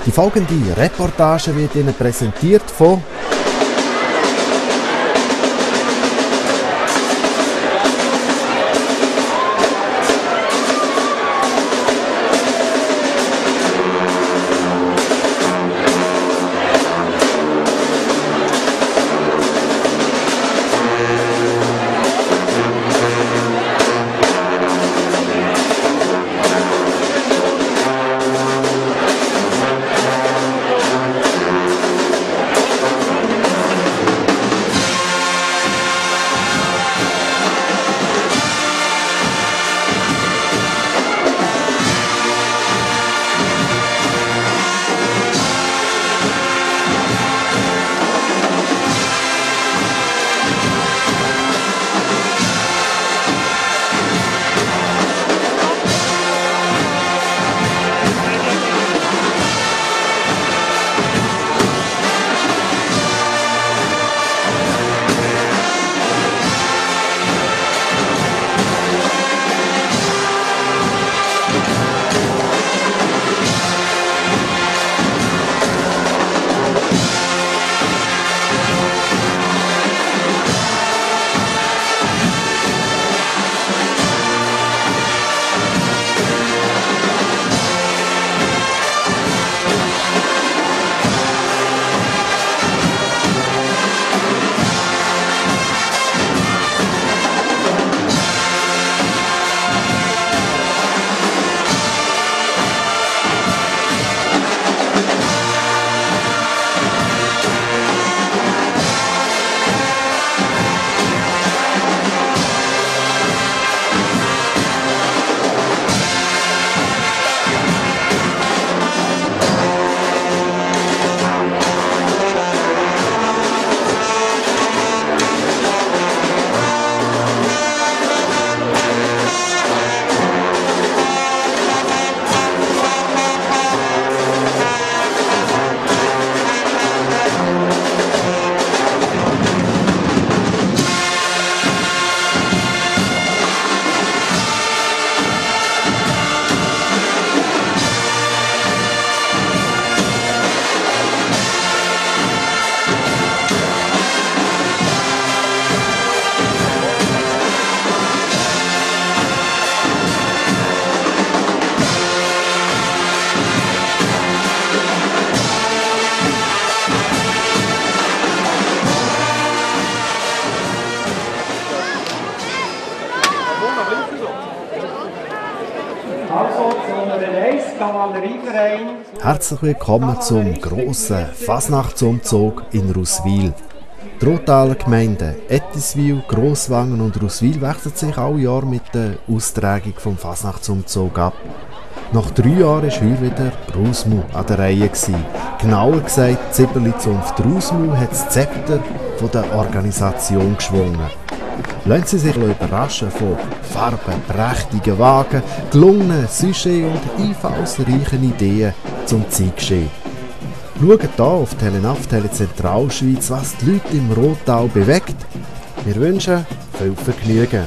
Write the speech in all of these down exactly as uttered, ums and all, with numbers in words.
Die folgende Reportage wird Ihnen präsentiert von Herzlich willkommen zum grossen Fasnachtsumzug in Ruswil. Die Rotaler Gemeinden Ettiswil, Grosswangen und Ruswil wechseln sich alle Jahr mit der Austragung des Fasnachtsumzugs ab. Nach drei Jahren war heuer wieder Rusmu an der Reihe. Genauer gesagt, die Zibberli-Zunft Rusmu hat das Zepter von der Organisation geschwungen. Lassen Sie sich überraschen von farbenprächtigen Wagen, gelungenen Sujets und einfallsreichen Ideen zum Zeitgeschehen. Schaut hier auf Telenaf Telezentralschweiz, was die Leute im Rottal bewegt. Wir wünschen viel Vergnügen.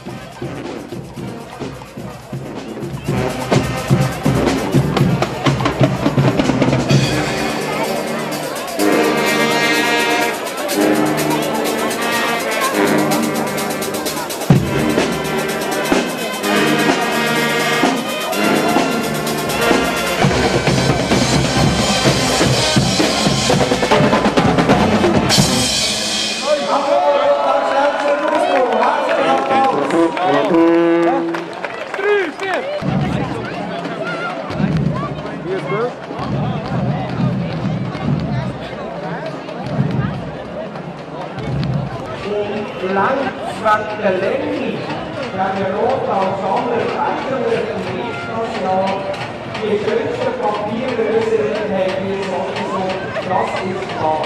Langzwecke der Länge, der Rot als andere Fächer die schönsten Papierlösungen haben wir sowieso, das ist klar.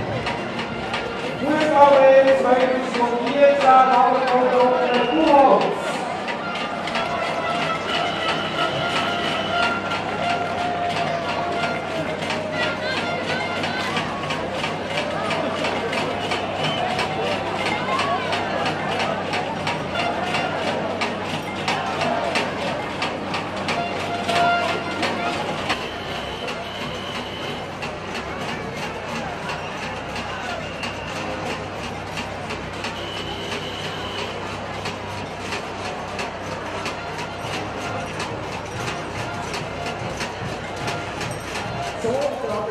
Fußball-W M zweitausendvierzehn, alle Kontrollen Kuhholz.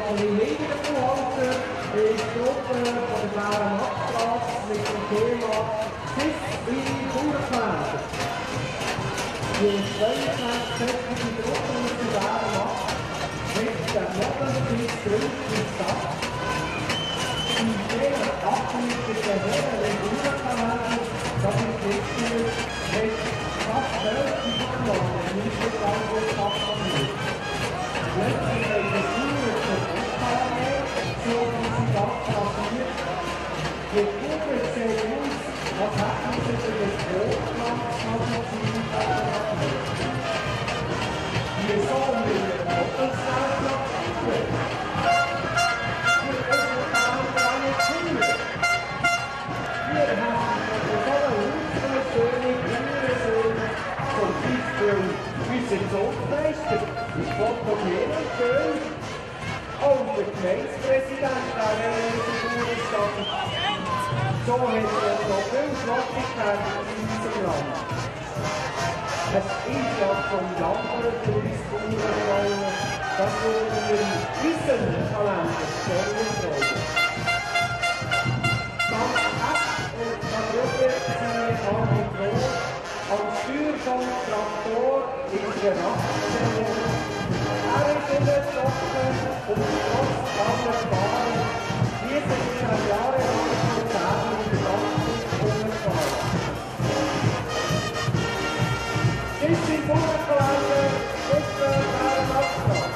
von den Lindenhalter ist die Gruppe von der Blauen Marktstraße mit dem Thema Schiff in die Bauernkleider. Die zweiundzwanzig-köpfige Gruppe aus der Blauen Markt mit der Modelbild drunter Stadt. Die sehr abgemütete Herren in Bauernkleider, das ist wichtig, mit fast zwölf Kilometern nicht so lange durchgeführt. Plötzlich hat der Schuhe zur Osthalle, so wie sie das passiert. Die Kugel sieht aus, als hätten sie für das Großlandmagazin fotografiert. Die Sonne mit dem Doppelzeichen aktiviert. Wir öffnen eine Schuhe. Wir haben eine so eine schöne grüne Sonne zum Beispiel unser Zollmeister ist fotografiert schön. Und der Gemeindepräsident, der in der Bauernstadt. So hat er noch viel Schlottigkeit in unserem Land. Es ist ja vom Landwirtschaftstourismus gefallen, dass wir unseren Kalender stellen. Ganz echt und darüber sind wir an und froh. Als Steuer vom Traktor ist der Radstelle. Er ist in der Tochter und trotz aller Gefahren ließ er sich ein jahrelang von Zählen in der Landwirtschaft unerfahren. Tschüss in Bauernkalender, Gruppe Blauen Marktstraße.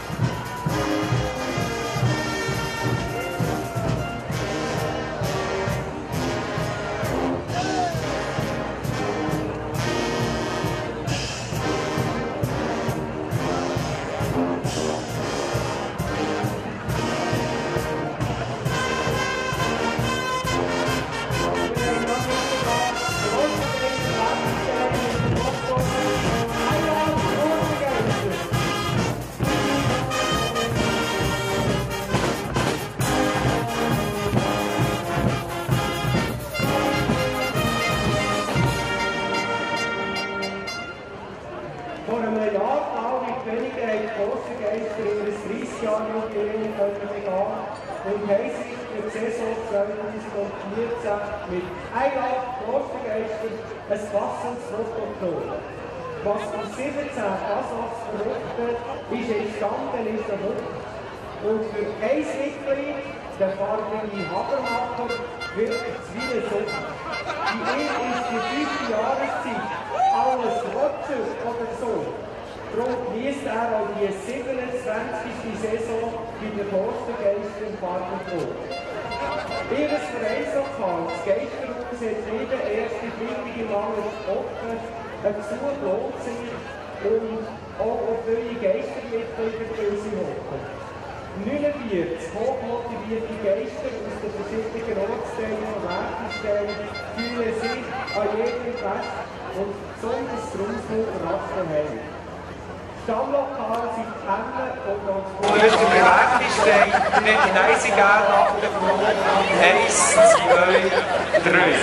Vor einem Jahr, genau wie weniger, haben die Klostergeister ihr dreißig-Jahr-Jubiläum begehen und haben sich für die Saison zweitausendvierzehn mit Einlauf Klostergeister ein passendes Motto genommen. Was am siebzehnten das was verrückt ist entstanden in der Woche. Und für ein Mitglied, der farbige Habermacher, wird es wie eine Suppe. Bei ihm ist die fünfte Jahreszeit alles Rotscher oder so. Darum genießt er auch die siebenundzwanzigste Saison bei den Klostergeistern im Farbenbrot. Ihr Vereinslokal, das Geisterhaus, hat jeden ersten Freitag im Monat offen. Ein Besuch lohnt sich und auch auf neue Geistermitglieder für sie hoffen. neunundvierzig hochmotivierte Geister aus den verschiedenen Ortsteilen und Werkstellen fühlen sich an jedem Fest und besonders draussen überrascht haben. Stammlokal sind die Hände und als größte Werkstelle mit Neisigern nach der Front. Eins, zwei, drei.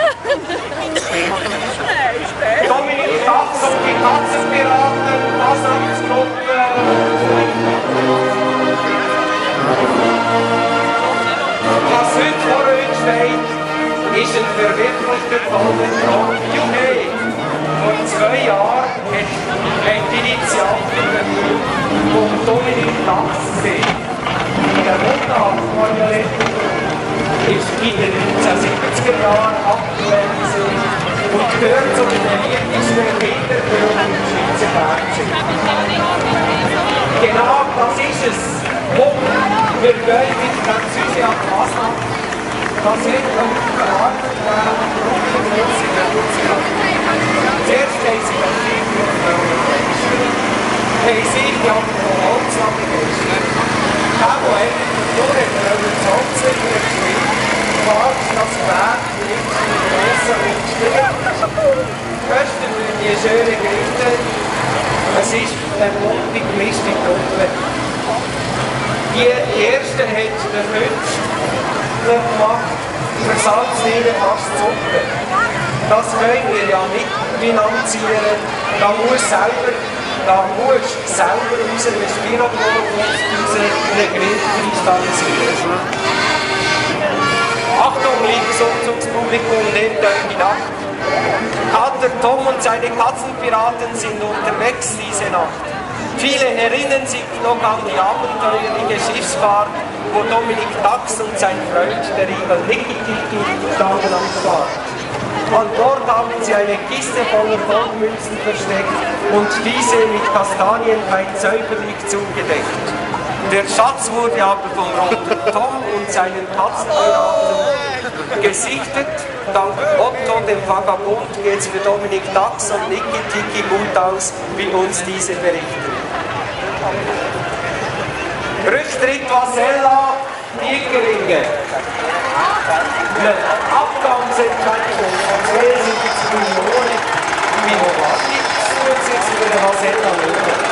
Dominik Sachs und die Katzenpiraten, Fasnachtsgruppe. Was heute vor euch steht, ist ein verwirklichter Fall der Frage. Juhei! Vor zwei Jahren hat die Initiative von Dominik Sachs gesehen. Der Montagsmarionette ist in den neunzehnhundertsiebziger Jahren aktuell und gehört zu den ältesten Kinderbüchern im Schweizer Fernsehen. Genau das ist es. Wir gehen mit Französischen Fasnacht. Das wird verarbeitet werden und die große Revolution. Zuerst haben sie das Kind mit der Europäischen. Haben sich die Alkoholzwang gegessen. Der, der eigentlich nur in der Revolution geschrieben hat, das Werk liegt in der grossen Windstille. Kösten für die schönen Gründe. Es ist eine bunte gemischte Gruppe. Die erste hat der Künstler gemacht, für Salzlinie fast Suppe. Das können wir ja nicht finanzieren. Da muss selber da musst du selber unsere Spirotron und unsere Gerät kristallisieren. Achtung, liebes Umzugspublikum, nehmt euch in Acht. Kater Tom und seine Katzenpiraten sind unterwegs diese Nacht. Viele erinnern sich noch an die abenteuerliche Schiffsfahrt, wo Dominik Dachs und sein Freund, der Igel Nicky Tiki, standen am Start. An Bord haben sie eine Kiste voller Goldmünzen versteckt und diese mit Kastanien säuberlich zugedeckt. Der Schatz wurde aber vom roten Tom und seinen Katzenpiraten gesichtet. Dank Otto, dem Vagabund, geht es für Dominik Dachs und Nicky Tiki gut aus, wie uns diese berichten. Rücktritt Vasella, Tiergeringe. Eine Abgangsentscheidung von zweiundsiebzig Millionen wie Novartis tut sich über den Vasella lösen.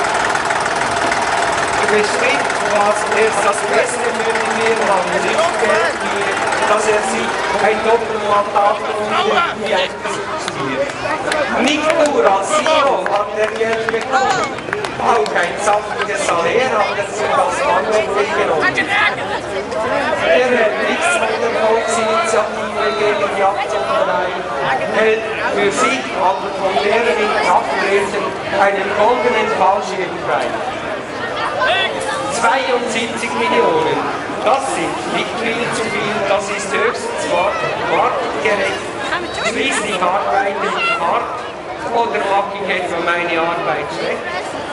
Bestritt, was erst das Beste für die Firma nicht Geld gibt, dass er sich ein Doppelmandat wie ein Besuchstier. Nicht nur als C E O hat er Geld bekommen, auch ein saftiges Salär hat er sich als Mandat mitgenommen. Er hält nichts von der Volksinitiative gegen die Abzockerei, hält für sich aber von deren in Kraft treten einen goldenen Fallschirm frei. zweiundsiebzig Millionen, das sind nicht viel zu viel, das ist höchstens marktgerecht. Schließlich arbeite ich hart oder mache ich etwa meine Arbeit schlecht?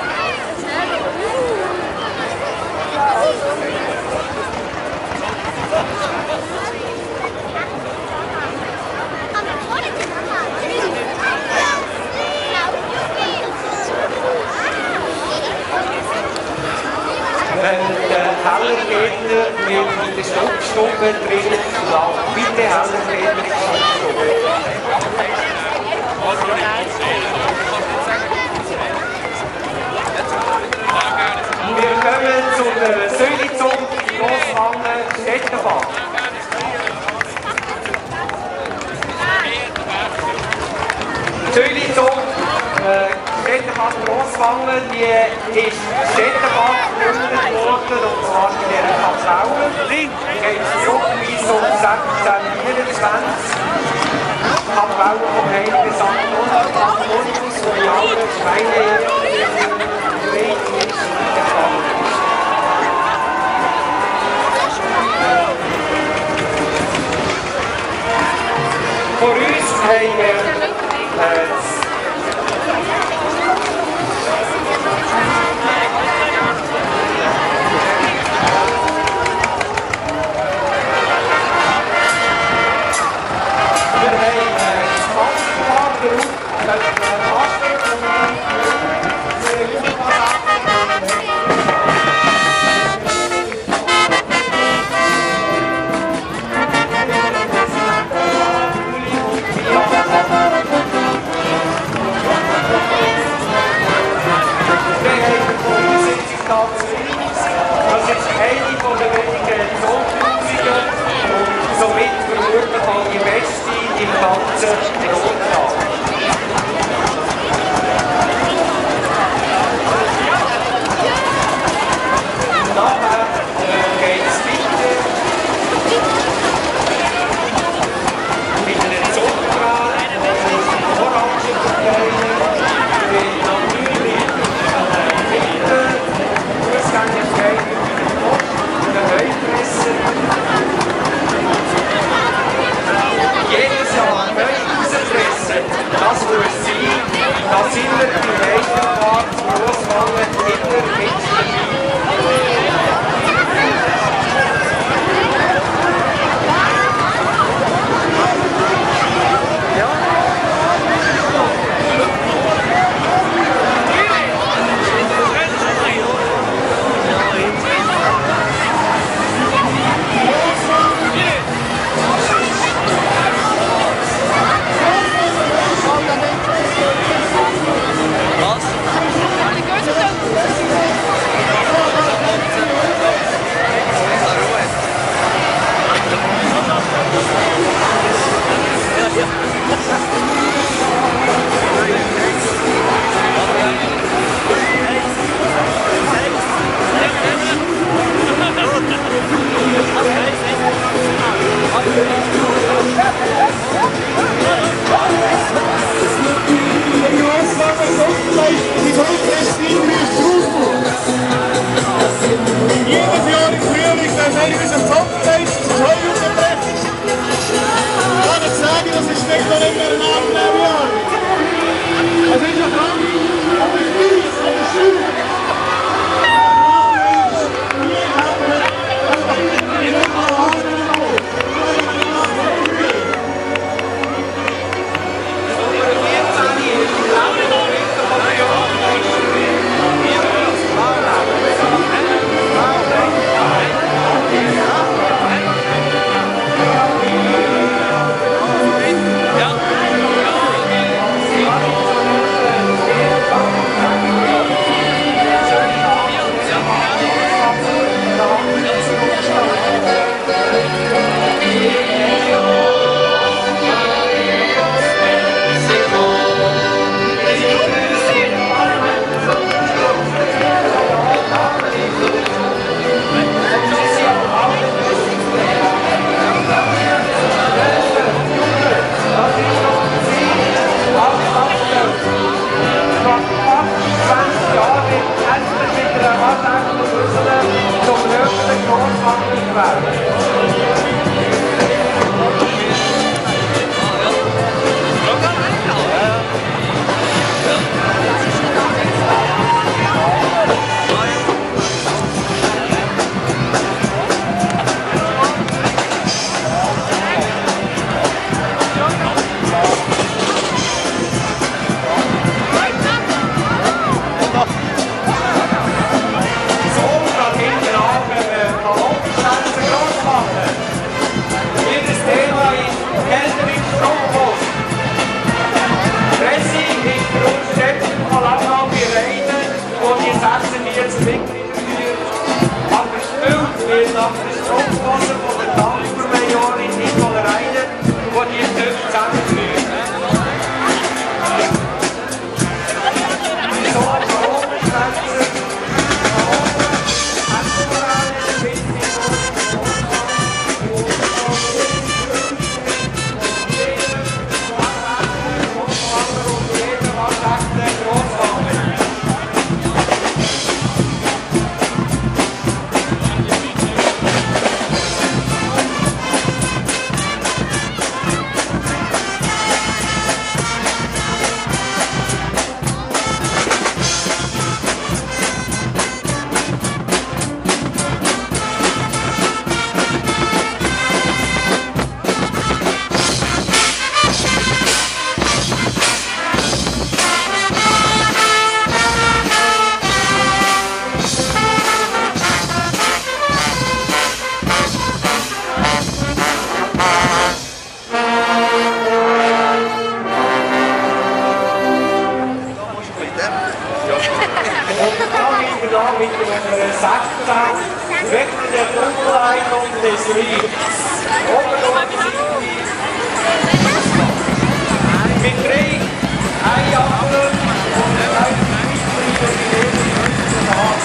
Wenn der Hellergärtner mir in der Stube drin läuft, bitte Hellergärtner in die Stube. Wir kommen zu der Sölizung Grosswangen Städtebahn. Sölizung Städtebahn Grosswangen, die ist Städtebahn gegründet worden, und zwar in der Katzauer. Die geht zurück bis um sechzehn vierundzwanzig. Katzauer vom Heiligen Sankt Moritz, wo die alten Schweine geritten ist und gefangen ist. Vor uns haben wir äh, Wir haben Hauptsaal wegen der Umleitung des Rieds. Mit drei Eiappeln und drei Mitgliedern in jedem fünften Tag.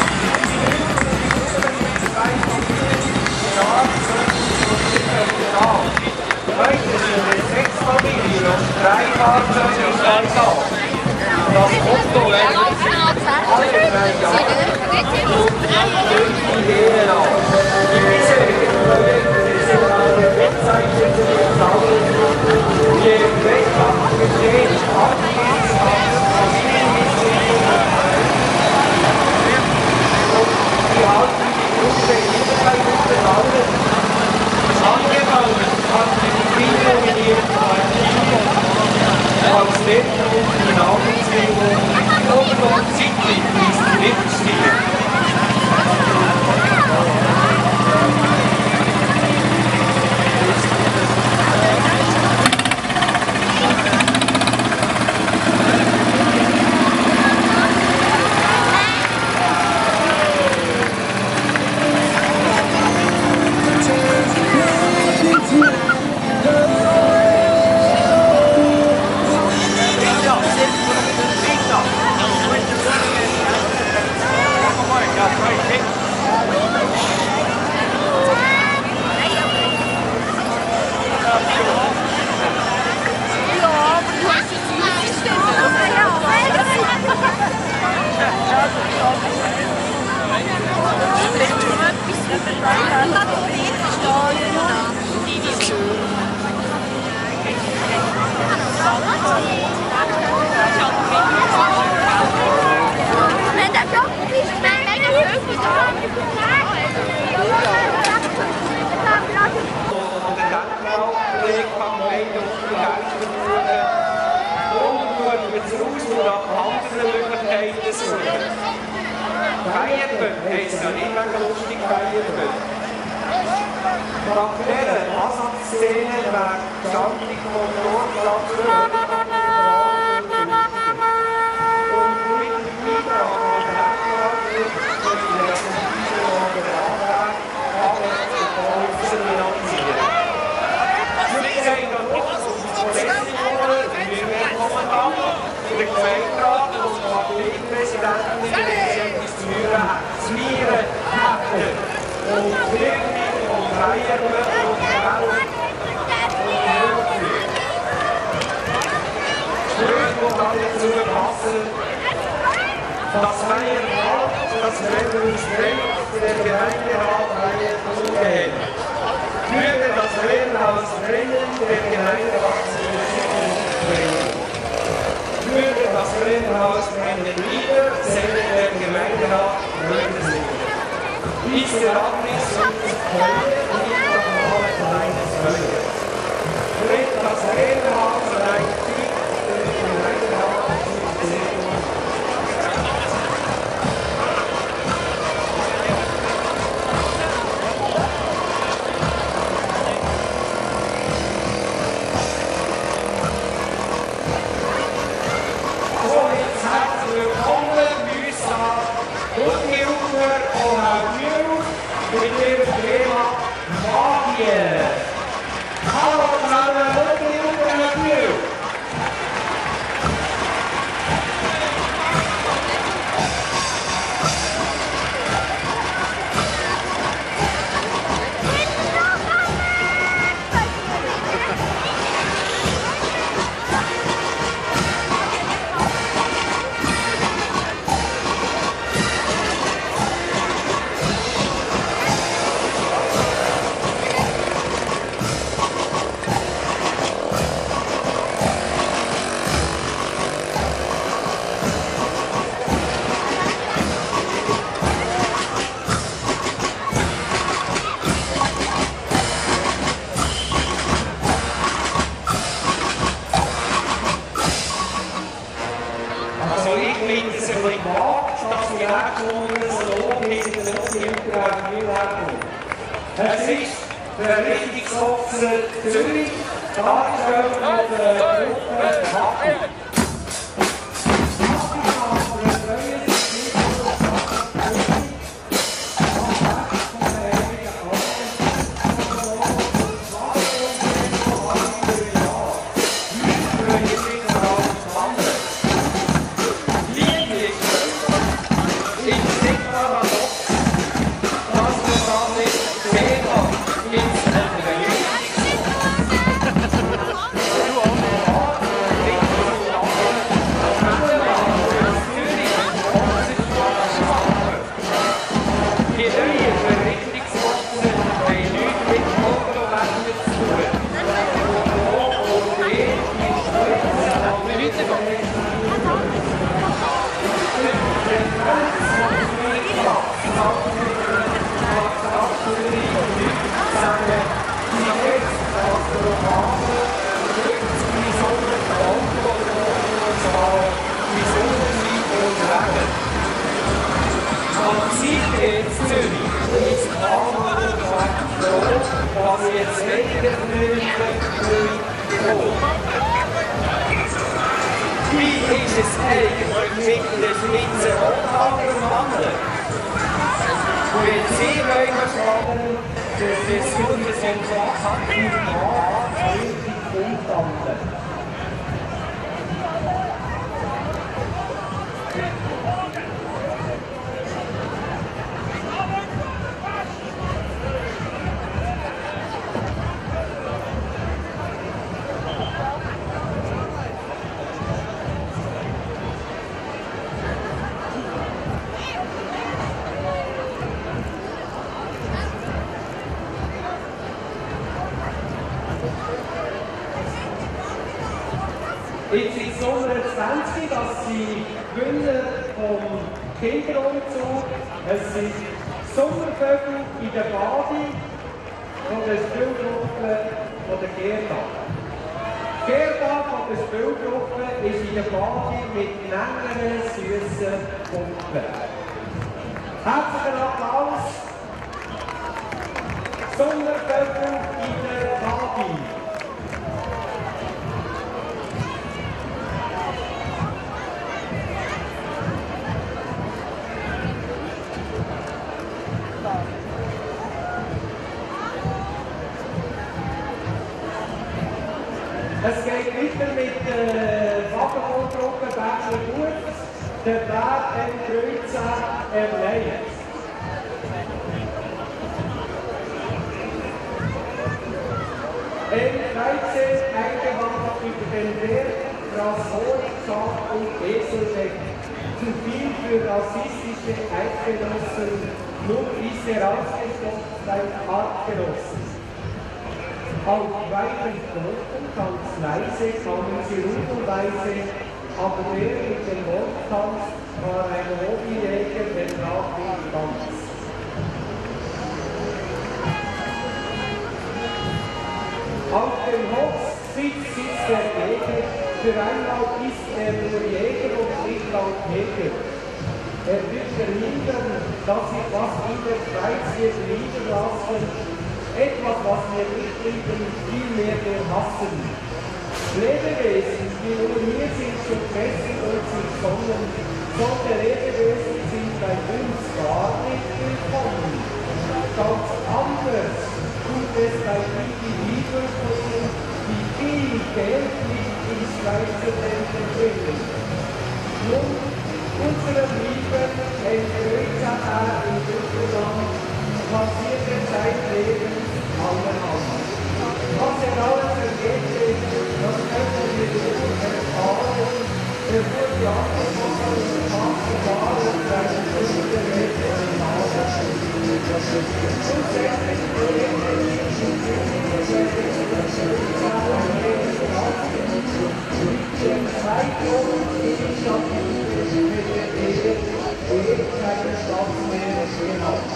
Heute sind es sechs Familien und drei Fahrzeuge in zwei Tagen. Das Motto werden alle drei Jahre und die Lehre auf. Die bisherigen Projekte sind auf der Webseite zu sammeln. Je besser gesehen, abgeht als Familienmitglieder. Und die halten die Gruppe immer bei guten Laune. Angefangen hat die Kinder mit ihren Familien aus dem Grund die Namensgebung London City ist Lipstick. Nach dieser Ansatzszene wäre die Schaltung vom Nordplatz und mit dem Beitrag von der Heckmark können wir das Unternehmen oder den Antrag alles finanzieren. Wir sehen dann noch auf die Kolleginnen, wir werden momentan den Gemeinderat und die Parteienpräsidenten in der Gemeinde zu führen hätten. Und wirklich und Reihen und Geld und Hilfe. Schön muss dann dazu passen, dass Meier Wald, das Rettungsrecht der Gemeinderat Meier umgehen. Würde das Lehrhaus brennen, der Gemeinderat bringen. Würde das Lehrhaus brennen wieder, sende der Gemeinderat möge sich. Ist der Abriss unseres Kölner nicht nochmal kleines Kölner. Tritt das Lehrhaus rein tief, der Gemeinderat ist sehr gut. So, jetzt herzlich willkommen bei uns an Ungerufer und auch mit dem Thema Magie. Hallo zusammen, Ungerufer und Mühl. Es ist der Richtungsofficer Zürich, dargestellt mit der Gruppe Hacken. Seite jetzt Zürich ist Hamburg froh, dass jetzt weniger Minuten Wie ist es eigentlich mit den Schweizer Rothaaren Mandeln? Wenn Sie wollen schlagen, das ist gut, das sind so Sachen, ja, richtig umwandeln. Jetzt ist Sommer zwanzig, dass sie Gewinner vom Kinderumzug. Es sind Sommervögel in der Bade von der Spielgruppe von der Gerda. Gerda von der Spielgruppe ist in der Bade mit längeren, süßen Pumpen. Herzlichen Applaus! Sommervögel in der Bade. Es geht weiter mit der Wagenmotorgruppe Bächler Gut, der Berg M dreizehn erleidet. M dreizehn eingewandert über den Berg, Rashorizont und Eselbeck. Zu viel für rassistische Eidgenossen, nun ist er ausgestopft bei Artgenossen. Auf weiten Knoten, ganz leise, kamen sie rudelweise, aber der mit dem Worttanz war ein Hobbyjäger, der traf ihn ganz. Auf dem Hofsitz sitzt der Jäger, für einmal ist er nur Jäger und nicht laut Jäger. Er wird verhindern, dass sich was in der Schweiz wird niederlassen, etwas, was wir nicht lieben, vielmehr wir hassen. Lebewesen, die nur hier sind zum Fressen und zum Sonnen, solche Lebewesen sind bei uns gar nicht willkommen. Ganz anders tut es bei Individuen, die viel Geld nicht in Schweizer Ländern bringen. Nun, unsere lieben Endgrößer in Deutschland passierte zeitlebens allerhand. Was er alles erlebt ist, das können wir nur erfahren. Er wurde abgekommen und fast gefahren, seine Brüder mit der Nase. Und selbst der Zeitung-Initiative mit der Ehe, die keine Stadt mehr gehabt.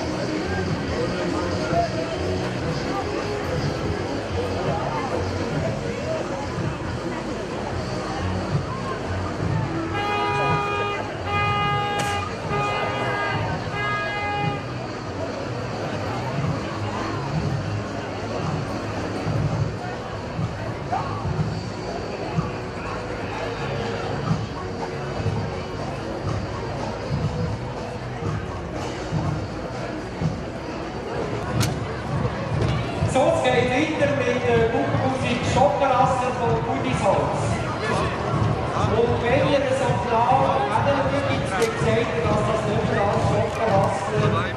So, es geht weiter mit der Buchmusik Schokolassen von Budisholz. Und wenn ihr so klar kennen würdet, gibt es gesagt, dass das nicht mehr als Schokolassen,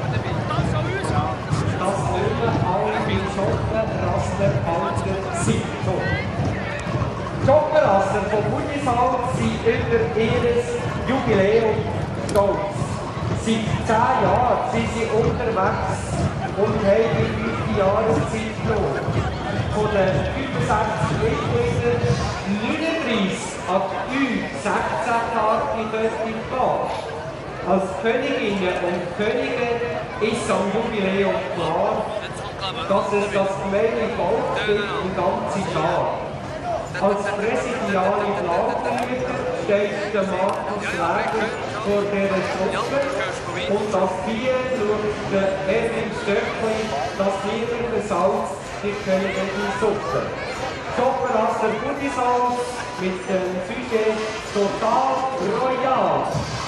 dass nicht mehr alle mit Schokolassen sind. So. Schokolassen von Budisholz sind über ihr Jubiläum stolz. Seit zehn Jahren sind sie unterwegs und haben die fünfte Jahreszeit genommen. Von den fünfundsechzig Mitgliedern neununddreißig an die sechzehn Tage dort im Gast. Als Königinnen und Könige ist am Jubiläum klar, dass es das gemeine Volk gibt im ganzen Jahr. Als präsidiale Flaggenträger steht der Markus Läger vor dieser Gruppe Und das Bier schaut der Erwin Stöckli, dass wir in der Salz die können nicht suppen. Sopperasser Budisals mit dem Sujet Total Royal.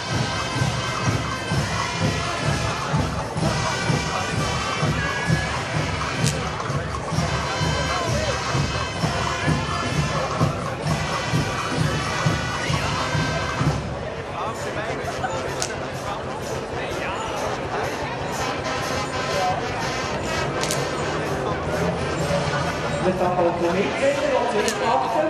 Wir haben auch noch mitgehen, was nicht machen.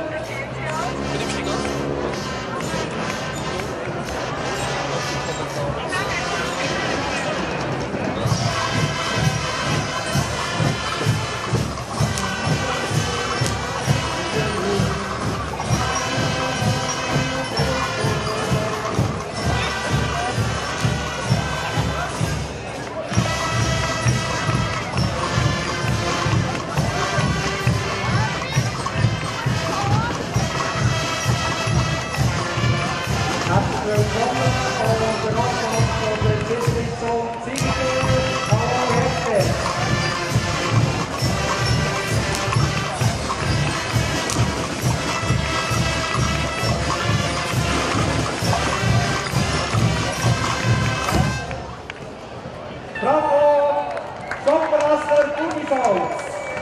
Bravo! Sopperasser Budisals!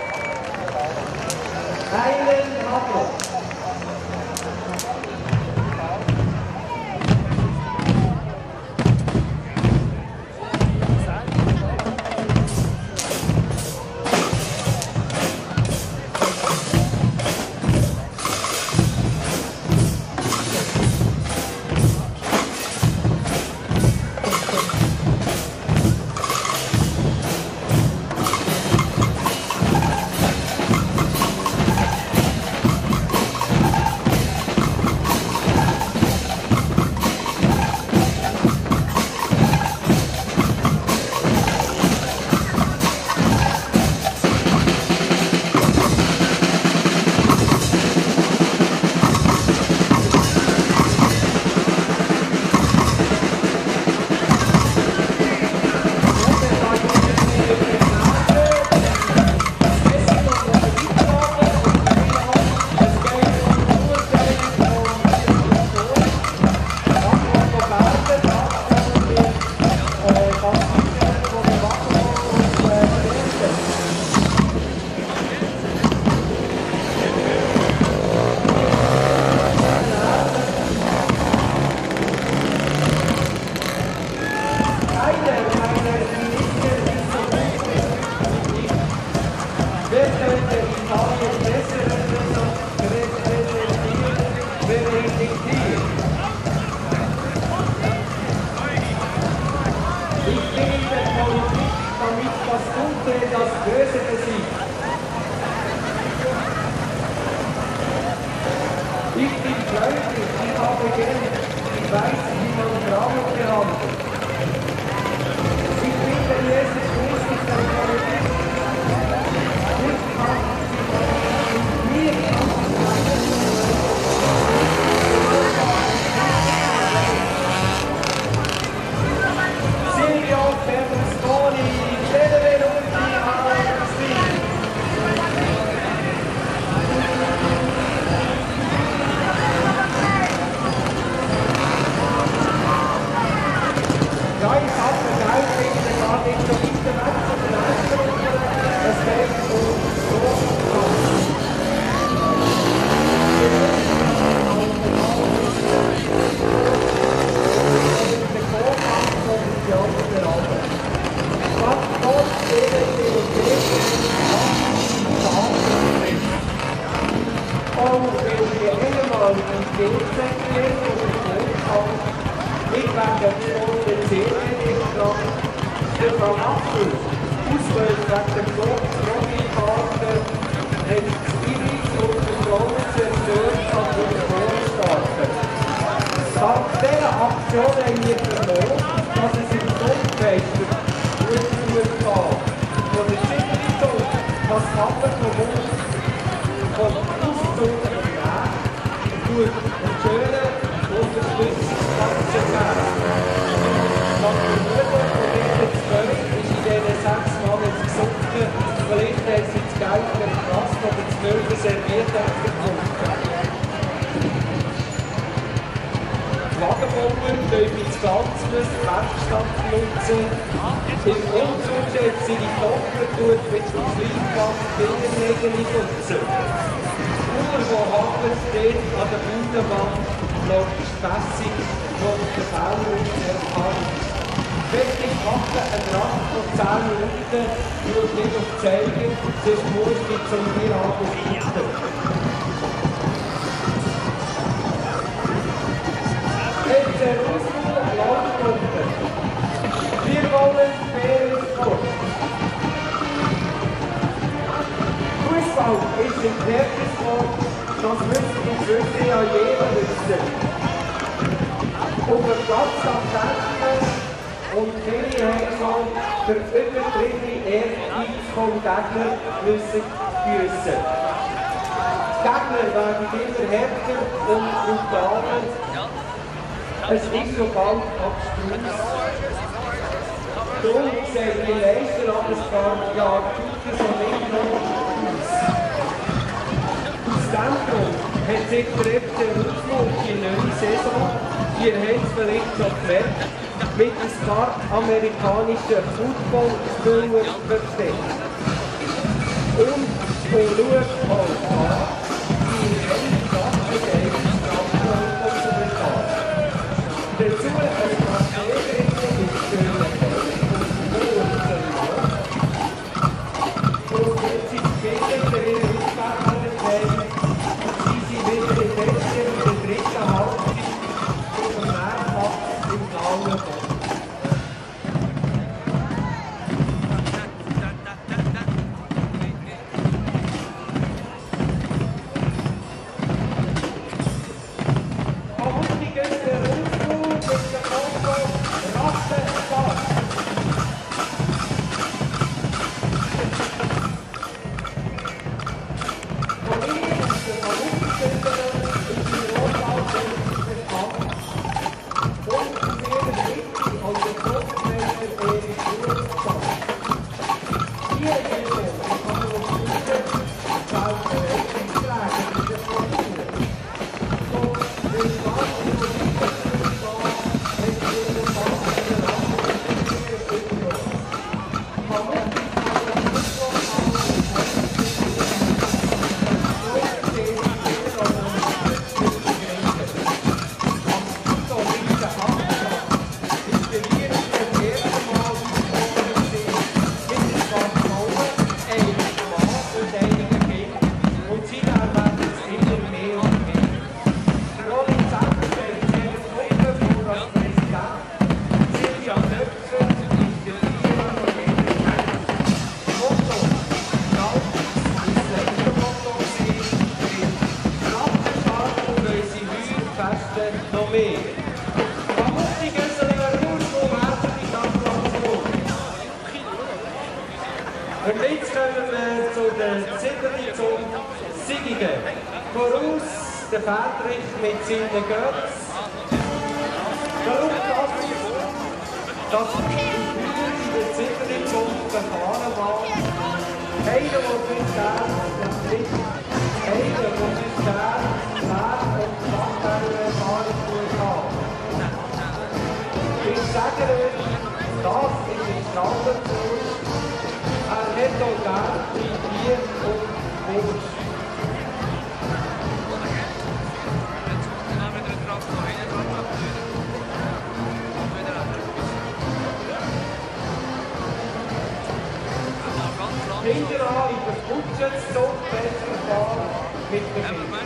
Heilen Hadro! Gut, und schöne, unterstützt, das ist ja klar. dürfen ins Glanzfluss die Werkstatt nutzen. Im Umzug hat seine Tochter tut mit dem Kleinwagen Fingernägel putzen. Uhr, wo hapert, steht an der Bauernwand noch die Spessung von der Bauernwand erkannt. Fertig machen ein Dracht von zehn Minuten, nur nicht auf Zeiger, sonst muss ich zum Mirabel finden. Jetzt der Ausflug auf Landgruppe. Wir wollen fairen Sport. Fußball ist ein Kräftesport, das müsste inzwischen ja jeder wissen. Über Platz am Kämpfen und viele haben schon für übertriebene Ehrgeiz vom Gegner müssen büssen. Die Gegner werden immer härter und brutaler. Es ist so bald abstrus. Darum sehen die Leister aber ein paar Jahre so nicht noch aus. Aus diesem Grund hat sich der F C Wolfsburg die neue Saison, ihr habt es vielleicht schon gemerkt, mit ein paar amerikanischen Football-Spieler versteckt. Und von Luch an an, die reine Sachbegeistert zu bestehen. Dazu ein paar Schäferungen mit schönen und und jetzt sind die Kinder für ihre Ausbildung haben, sind sie wieder in der besten und der dritten Halbzeit vom Mehrfach im blauen Boden. Und jetzt kommen wir zu der Zitterli zum Siegigen. Voraus der Fädrich mit seinen Götz. Warum das ist, dass in der Zitterli zum Verfahren war. Einer, der sich gerne das Licht, einer, der sich gerne Lärm und Fachterfahrung hat. Ich sage euch, das ist ein Standardzustand. Er hat auch gerne Bier und Wurst. Kinder an in das Butschenzug festgefahren mit den Kindern.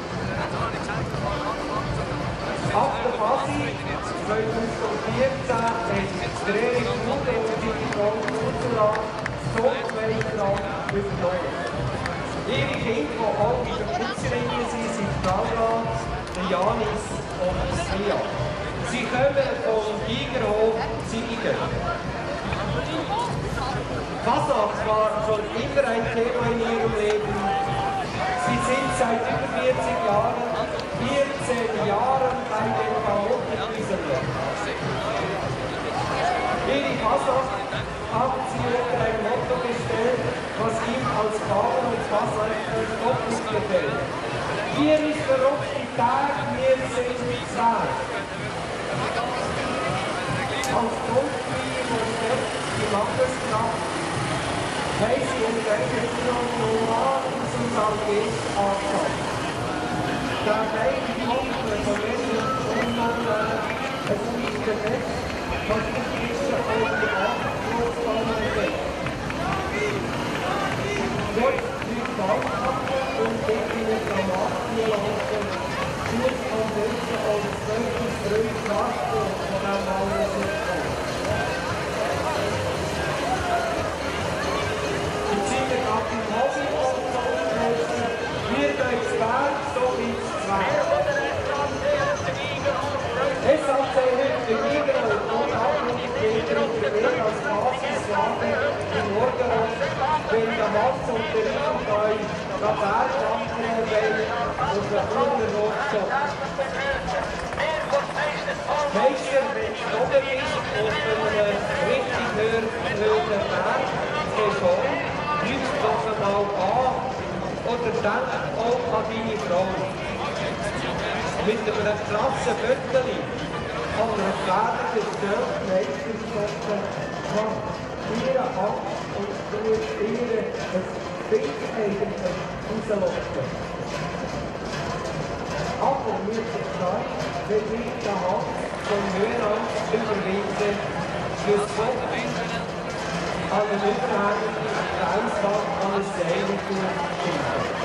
Ab der Fasi zweitausendvierzehn hat der Erich Mude und seine Frau Ursula Zugmeister übernommen. Ihre Kinder, die alle in der Putzerinnen sind, sind Laura, der Janis und Svea. Sie kommen vom Tigerhof Ziegen. Fasnacht war schon immer ein Thema in ihrem Leben. Sie sind seit über vierzig Jahren, vierzehn Jahren bei den Chaotenprisoner. Ihre Fasnacht haben sie unter ein Motto gestellt, was ihm als Pfarrer und Fasnachter doppelt gefällt. Hier ist verrückt die Tag, wir sind Zwerg. als Grundspiel von der Landeskraft haben sie unter Eigentum Noah zum Salgest angefangen. Der beide Tochter von Menschen Unmannlein, es ist der Rest, was inzwischen auf die Abflussbahn geht. Dort liegt Waldkappe und dort in der Dramatie-Lampe führt am besten als zwölf drei Karten von der Waldkappe. Die Zeit ab dem Hobby und so umhelfen, wir gehen ins Berg, so ins Zwerg. Deshalb sehen wir den Migros und Abschlussmeter unterwegs als Basislager im Morgenrot, wenn der Mann zum Berichtsteil nach Bergwandern will und der Führer Nordstock. Meister, wenn es oben ist und wenn man einen richtig höheren Berg schon, lügt doch einmal an oder denkt auch an deine Frau. Mit einem krassen Götteli an einer gefährlichen Stelle Meisterstoffen kann ihre Angst und tut ihre ein Bild eigentlich rauslocken. Aber wir sind klar, wenn wir den Hand von Höhenangst überwinden, für Gott an den überhängigen Kreisbach an ein Seil schieben.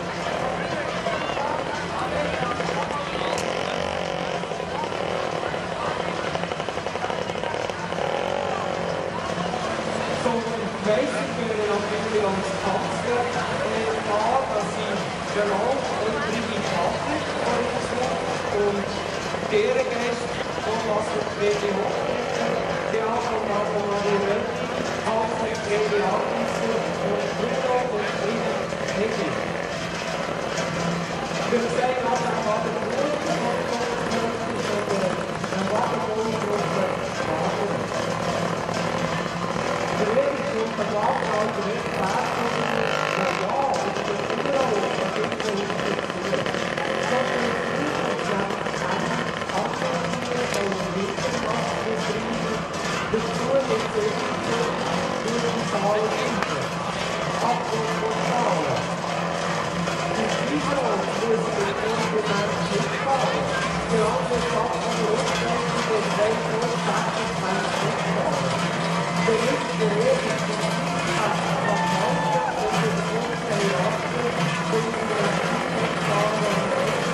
Meistens führen natürlich ans Kanzler an, dass sie den Land und Privaten organisieren und deren Gäste, Thomas und Fredi Hochreiter, Theater und Marie Rötti, Hans und Fredi Arnitzer und Bruno und Friede Hegel. Wir sehen auch den Wagenbruch oder den Wagenbruchgruppe Wagen. Der Weg und der Wagenbau direkt herkommen, ja, ja, ist der Urlaub, das ist so nicht so viel Anwendungen und Wissenschaft betrieben, dazu mit Sicherheit durch die Zahlen hinten. Abschluss von Zahlen. Die Schweizer muss mit Instrument mitfahren. Die andere Stadt von der Rückseite des zweihundertsechzig mitfahren. Der nächste Weg ist die Stadt nach Hause und den Grund der Jagd bis in der Mitfahren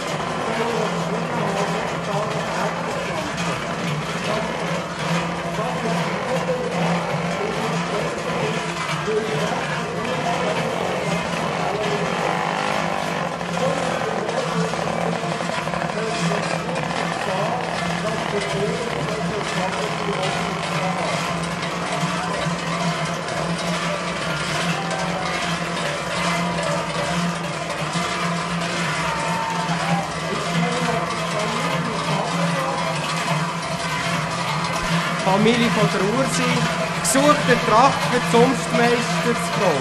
Familie von der Ursi, gesucht der Tracht für die Zunftmeistersfrau.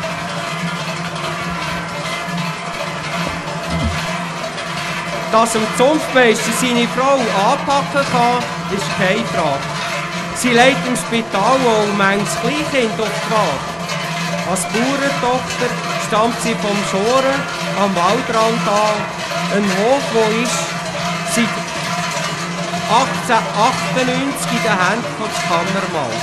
Dass dem Zunftmeister seine Frau anpacken kann, ist keine Frage. Sie leitet im Spital auch manches Kleinkind auf die Waage. Als Bauerntochter stammt sie vom Schoren am Waldrand an, ein Hof, der ist seit achtzehnhundertachtundneunzig in den Händen des Kammermanns.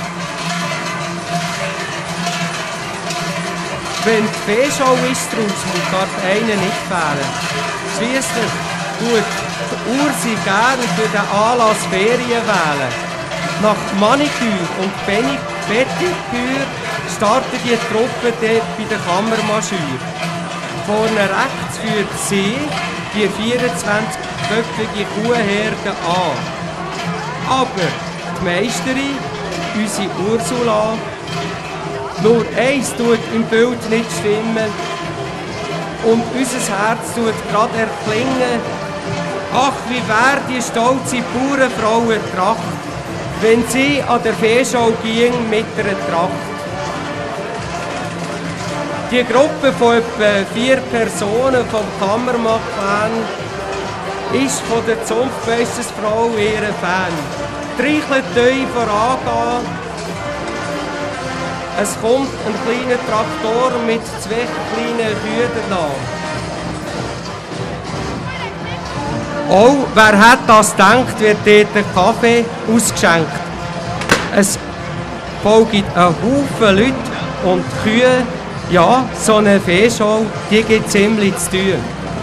Wenn die Feeschau ist draussen, darf einer nicht fehlen. Schliesslich tut die Ursi gern für den Anlass Ferien wählen. Nach Maniküre und Pettiküre startet die Truppe dort bei der Kammermaschüre. Vorne rechts führt sie die vierundzwanzigköpfige Kuhherde an. Aber die Meisterin, unsere Ursula, nur eins tut im Bild nicht stimmen und unser Herz tut gerade erklingen. Ach, wie wär die stolze Bauernfrau eine Tracht, wenn sie an der Feeschau ging mit einer Tracht. Die Gruppe von etwa vier Personen vom Kammermann ist von der Zunftmeistersfrau ihre Fan. Streichelt tief vorangehen. Es kommt ein kleiner Traktor mit zwei kleinen Kühen danach. Oh, wer hat das gedacht, wird dort der Kaffee ausgeschenkt. Es folgen ein Haufen Leute und Kühe. Ja, so eine Fehlschau, die gibt ziemlich zu tun.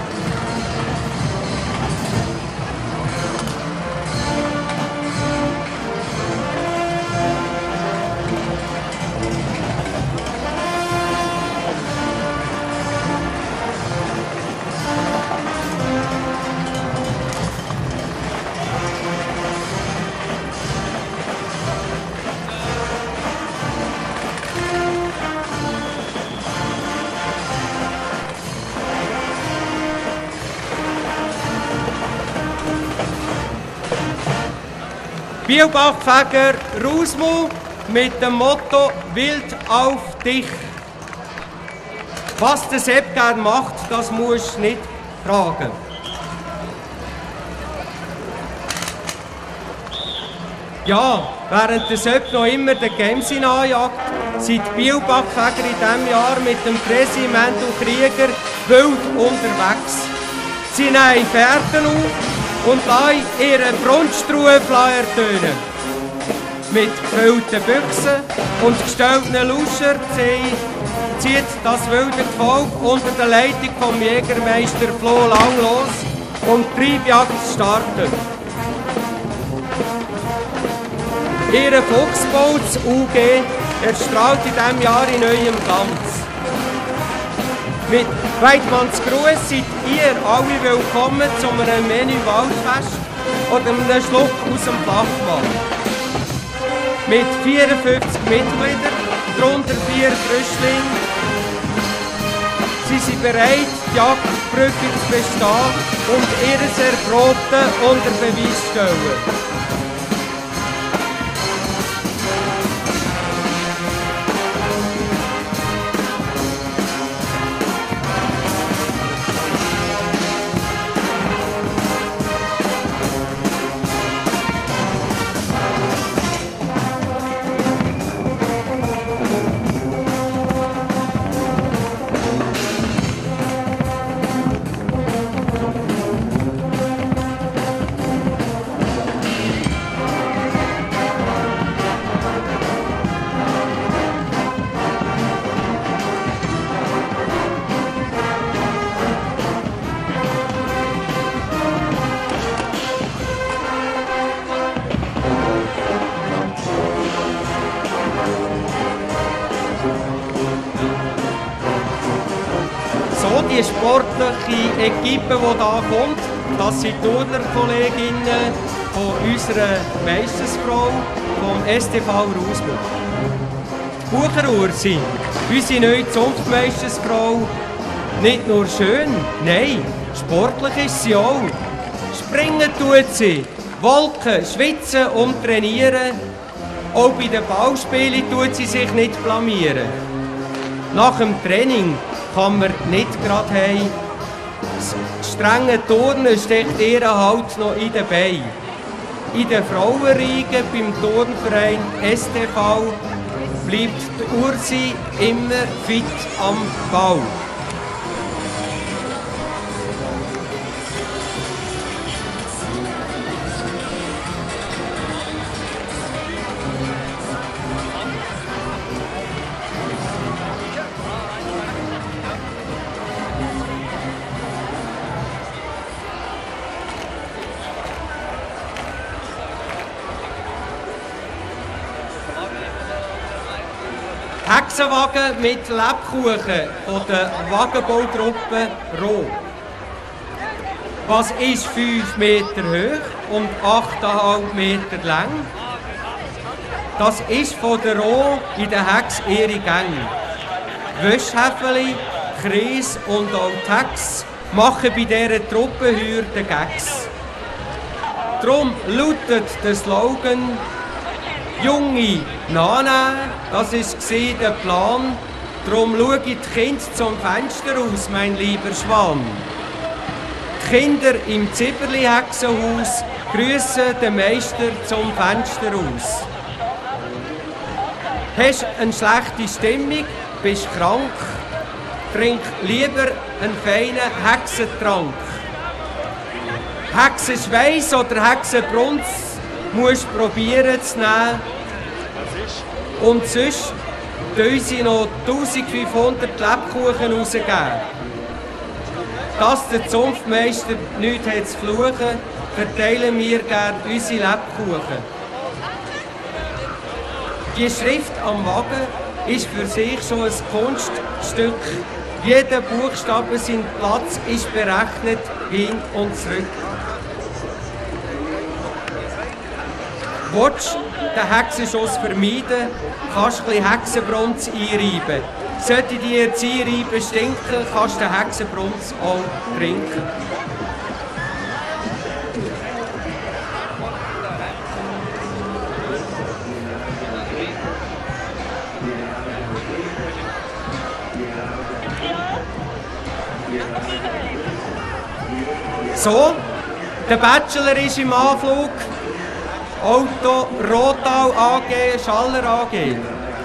Bielbachfäger Rausmu mit dem Motto «Wild auf dich». Was der Sepp gerne macht, das musst du nicht fragen. Ja, während der Sepp noch immer den Gemsin anjagt, sind die Bielbachfäger in diesem Jahr mit dem Presi Mendel Krieger wild unterwegs. Sie nehmen Fährten auf und lassen ihre Brunstruf ertönen. Mit gefüllten Büchsen und gestellten Luscher zieht das wilde Gefolge unter der Leitung vom Jägermeister Flo Lang los und die Treibjagd startet. Ihre Fuchsbolz U G erstrahlt in diesem Jahr in neuem Glanz. Mit Weidmanns Gruß seid ihr alle willkommen zu einem Menü Waldfest oder einem Schluck aus dem Flachmann. Mit vierundfünfzig Mitgliedern, darunter vier Frischlinge, sie sind bereit, die Jagdbrücke zu bestehen und ihres Erprobten unter Beweis zu stellen. Die sportliche Equipe, die hier kommt, das sind Turnerkolleginnen von unserer Meistersfrau, vom S T V Rausburg. Die Bucheruhr-Ursi, unsere neue Zunftmeistersfrau, nicht nur schön, nein, sportlich ist sie auch. Springen tut sie, Wolken, schwitzen und trainieren. Auch bei den Ballspielen tut sie sich nicht blamieren. Nach dem Training kann man nicht gerade heim. Das strenge Turnen steckt ihr halt noch in den Beinen. In den Frauenreigen beim Turnverein S T V bleibt die Ursi immer fit am Ball. Hexenwagen mit Lebkuchen von der Wagenbautruppe Roh. Was ist fünf Meter hoch und acht Komma fünf Meter lang? Das ist von der Roh in der Hex ihre Gänge. Wäschhäfeli, Kreis und auch die Hex machen bei dieser Truppe Hürden Gags. Darum lautet der Slogan «Junge nachnehmen», das war der Plan. Darum schaue die Kinder zum Fenster aus, mein lieber Schwan. Die Kinder im Zibberli-Hexenhaus grüße den Meister zum Fenster aus. Hast du eine schlechte Stimmung, bist krank, trink lieber einen feinen Hexentrank. Hexenschweiß oder Hexenbrunz musst du probieren zu nehmen. Und sonst tun sie noch eintausendfünfhundert Lebkuchen rausgeben. Dass der Zunftmeister nichts hat zu fluchen, verteilen wir gerne unsere Lebkuchen. Die Schrift am Wagen ist für sich schon ein Kunststück. Jeder Buchstabe sein Platz ist berechnet, hin und zurück. Willst du den Hexenschuss vermeiden, kannst du ein bisschen Hexenbrunz einreiben. Sollte dir das Einreiben stinken, kannst du den Hexenbrunz auch trinken. So, der Bachelor ist im Anflug. Auto Rothau A G, Schaller A G.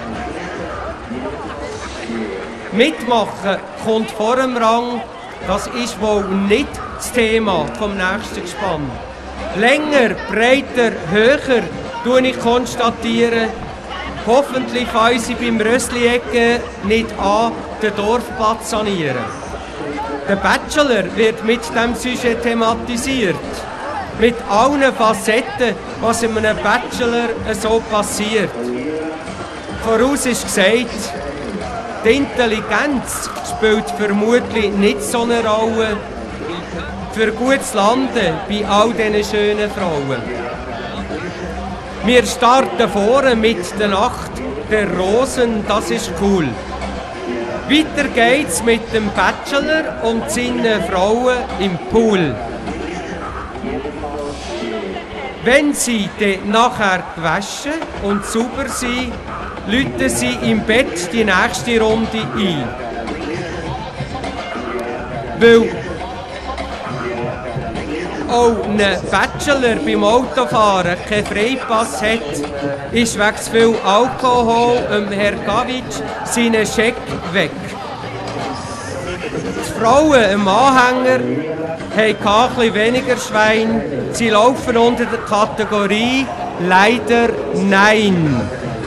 Mitmachen kommt vor dem Rang, das ist wohl nicht das Thema vom nächsten Gespann. Länger, breiter, höher, tue ich konstatieren. Hoffentlich fangen sie beim Rössli-Ecke nicht an, den Dorfplatz sanieren. Der Bachelor wird mit dem Sujet thematisiert. Mit allen Facetten, was in einem Bachelor so passiert. Voraus ist gesagt, die Intelligenz spielt vermutlich nicht so eine Rolle für gutes Landen bei all diesen schönen Frauen. Wir starten vorne mit der Nacht der Rosen, das ist cool. Weiter geht's mit dem Bachelor und seinen Frauen im Pool. Wenn sie dann nachher gewaschen und sauber sind, läuten sie im Bett die nächste Runde ein. Weil auch ein Bachelor beim Autofahren keinen Freipass hat, ist wegen zu viel Alkohol dem Herr Gavic seinen Scheck weg. Die Frauen im Anhänger haben ein bisschen weniger Schwein. Sie laufen unter der Kategorie leider nein.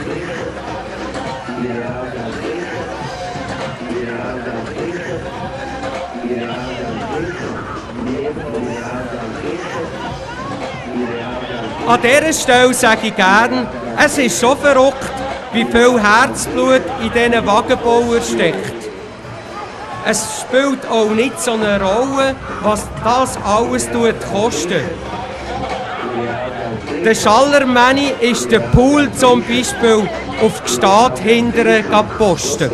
An dieser Stelle sage ich gern, es ist schon verrückt, wie viel Herzblut in diesen Wagenbauern steckt. Es spielt auch nicht so eine Rolle, was das alles kostet. Der Schallermänni ist der Pool zum Beispiel auf die Stadt hinteren gepostet.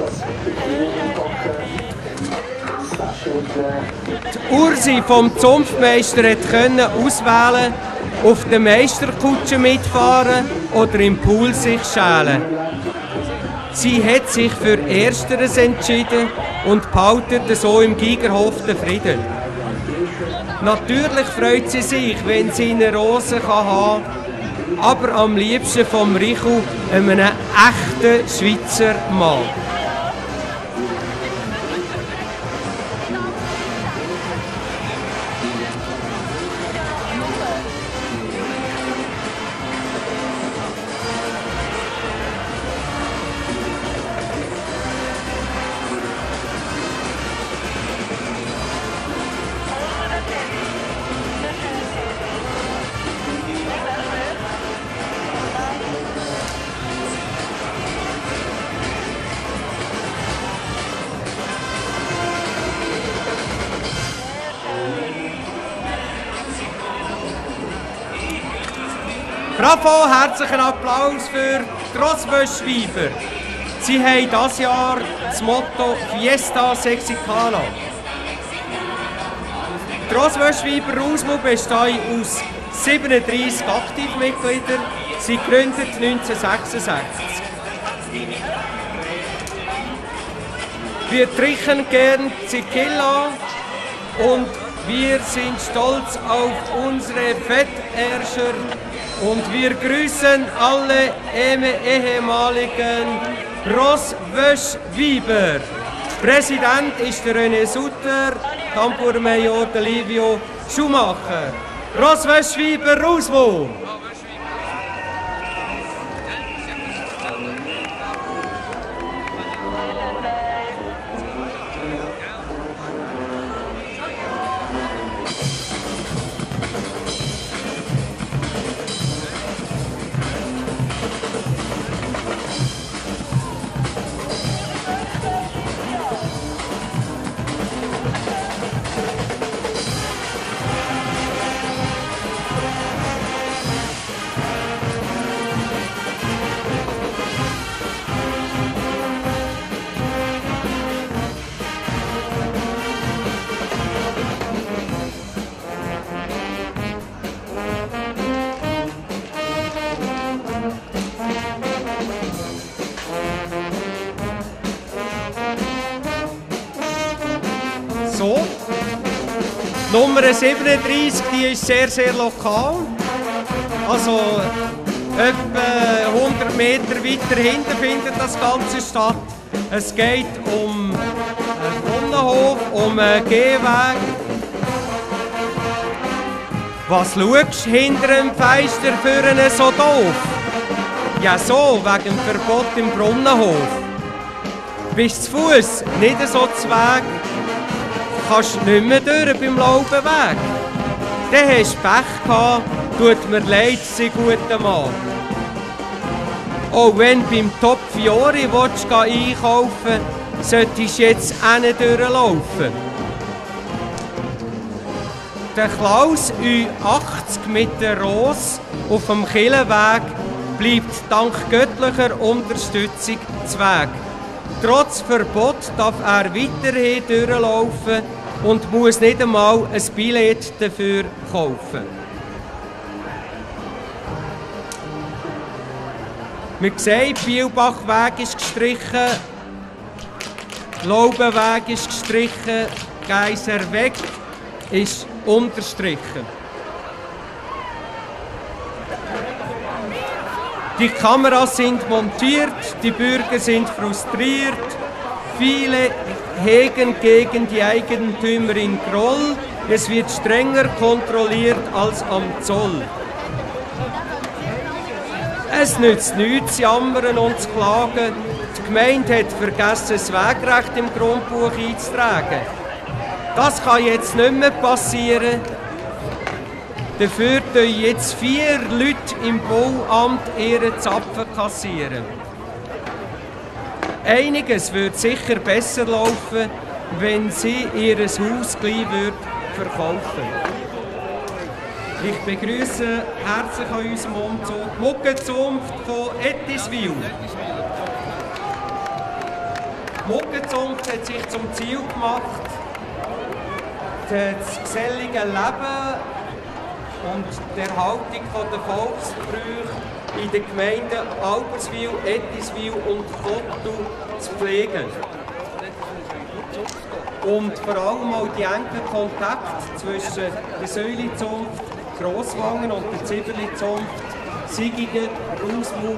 Die Ursi vom Zunftmeister konnte auswählen, auf der Meisterkutsche mitfahren oder im Pool sich schälen. Sie hat sich für Ersteres entschieden und behaltet so im Gigerhof den Frieden. Natürlich freut sie sich, wenn sie eine Rose haben kann, aber am liebsten vom Richu, einem echten Schweizer Mann. Bravo, herzlichen Applaus für die Rosswöschweiber. Sie haben dieses Jahr das Motto Fiesta Sexicana. Die Rosswöschweiber Rausmu besteht aus siebenunddreissig Aktivmitgliedern. Sie gegründet neunzehnhundertsechsundsechzig. Wir trinken gern Tequila und Wir sind stolz auf unsere Vetterscher und wir grüßen alle ehemaligen Rosswösch-Weiber. Präsident ist der René Sutter, Tambourmajor der Livio Schumacher. Rosswösch-Weiber, Rauswo! So. Nummer siebenunddreißig, die ist sehr, sehr lokal. Also etwa hundert Meter weiter hinten findet das Ganze statt. Es geht um einen Brunnenhof, um einen Gehweg. Was schaust du hinter dem Fenster für einen so doof? Ja so, wegen dem Verbot im Brunnenhof. Bist zu Fuß, nicht so zu Weg. Kannst nicht mehr durch beim Laubenweg. Dann hast du Pech gehabt, tut mir leid, sei guter Mann. Auch wenn du beim Top Fiori willst, einkaufen willst, solltest du jetzt auch nicht durchlaufen. Der Klaus Ü achtzig mit der Rose auf dem Killenweg bleibt dank göttlicher Unterstützung zu Weg. Trotz Verbot darf er weiterhin durchlaufen und muss nicht einmal ein Billett dafür kaufen. Wir sehen, Bielbachweg ist gestrichen, Laubenweg ist gestrichen, Geiserweg ist unterstrichen. Die Kameras sind montiert, die Bürger sind frustriert, viele hegen gegen die Eigentümerin Groll, es wird strenger kontrolliert als am Zoll. Es nützt nichts zu jammern und zu klagen, die Gemeinde hat vergessen, das Wegrecht im Grundbuch einzutragen. Das kann jetzt nicht mehr passieren. Dafür tun jetzt vier Leute im Bauamt ihre Zapfen kassieren. Einiges würde sicher besser laufen, wenn sie ihr Haus gleich verkaufen würden. Ich begrüße herzlich an unserem Umzug die Muggenzunft von Ettiswil. Die Muggenzunft hat sich zum Ziel gemacht, das gesellige Leben und die Erhaltung der Volksbrüche in den Gemeinden Alberswil, Ettiswil und Kottu zu pflegen. Und vor allem auch die engen Kontakte zwischen der Säulizunft Grosswangen und der Zibberlizunft Sigigen, Rausmu.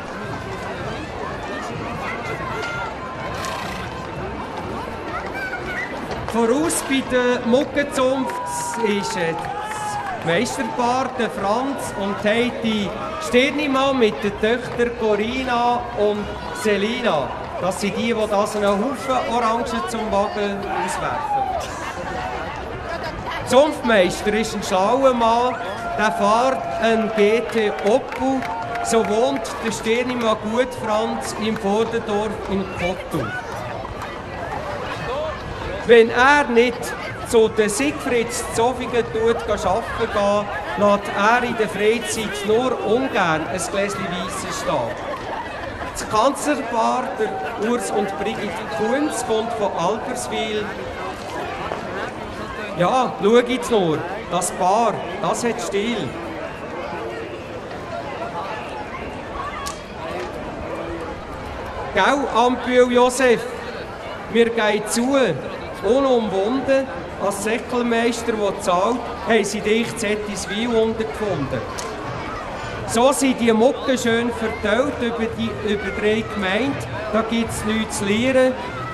Voraus bei der Muggenzunft ist das Meisterpaar, der Franz und Heidi Stirnimann mit den Töchtern Corinna und Selina. Das sind die, die das einen Haufen Orangen zum Wagen auswerfen. Der Zunftmeister ist ein schlauer Mann, der fährt einen G T Opel, so wohnt der Stirnimann gut Franz im Vorderdorf in Kottu. Wenn er nicht zu den Siegfrieds Zofingen arbeiten geht, lässt er in der Freizeit nur ungern ein Gläschen Weisse stehen. Das Kanzlerpaar, der Urs und Brigitte Kunz, kommt von Alberswil. Ja, schau jetzt nur, das Paar, das hat Stil. Gell, Ampüel Josef, wir gehen zu. Unumwunden, als Säckelmeister, der zahlt, haben sie dich in Ettiswil untergefunden. So sind die Mucke schön verteilt über die über drei Gemeinden. Da gibt es nichts zu lernen.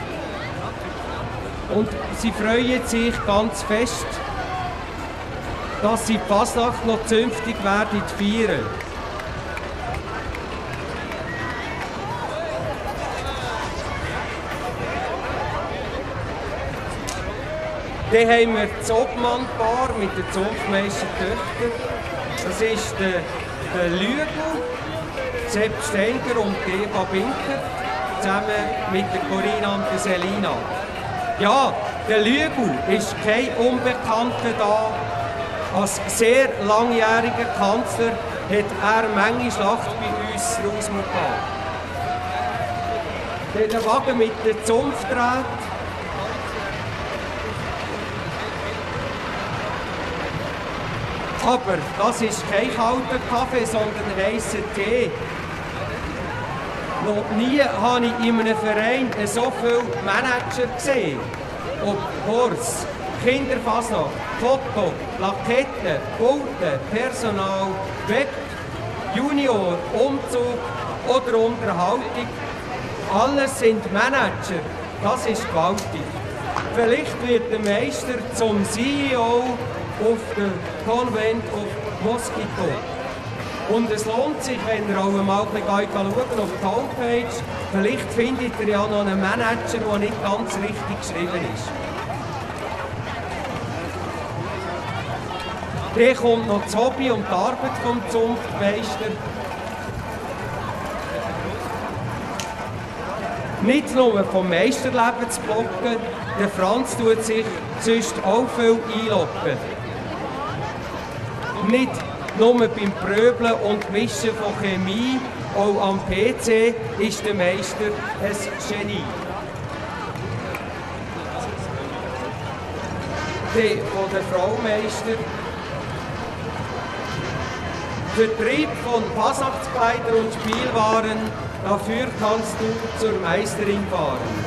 Und sie freuen sich ganz fest, dass sie die Fasnacht noch zünftig werden feiern. Dann haben wir das Obmann-Paar mit den Zunftmeister-Töchtern. Das ist der, der Lügel, Sepp Stenger und Eva Binker, zusammen mit der Corinna und der Selina. Ja, der Lügel ist kein Unbekannter da. Als sehr langjähriger Kanzler hat er manche Schlacht bei uns rausgebracht. Der Wagen mit der Zunft dreht. Aber das ist kein kalter Kaffee, sondern heißer Tee. Noch nie habe ich in einem Verein so viele Manager gesehen. Ob Kurs, Kinderfasnacht, Foto, Plaketten, Bauten, Personal, Web, Junior, Umzug oder Unterhaltung. Alles sind Manager. Das ist gewaltig. Vielleicht wird der Meister zum C E O auf dem Convent of Mosquito. Und es lohnt sich, wenn ihr auch mal ein bisschen schauen auf die Homepage. Vielleicht findet ihr ja noch einen Manager, der nicht ganz richtig geschrieben ist. Dann kommt noch das Hobby und die Arbeit vom Zunftmeister. Nicht nur vom Meisterleben zu blocken, der Franz tut sich sonst auch viel einloggen. Nicht nur beim Pröbeln und Mischen von Chemie, auch am P C ist der Meister ein Genie. Die von der Frau Meister. Vertrieb von Fasnachtskleidern und Spielwaren, dafür kannst du zur Meisterin fahren.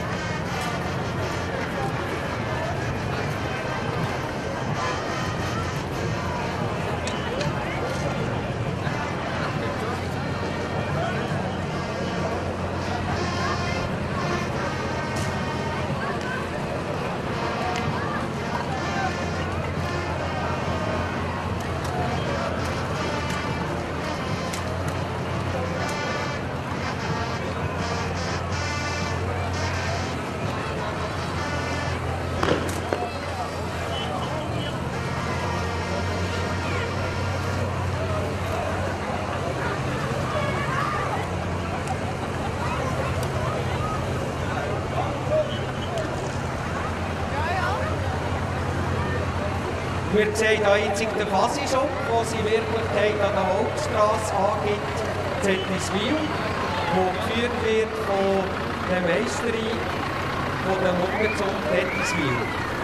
Wir sehen hier jetzt den Fassi-Shop, den sie in Wirklichkeit an der Hauptstrasse angibt, Zettiswil, der geführt wird von der Meisterin von der Muggenzunft Zettiswil.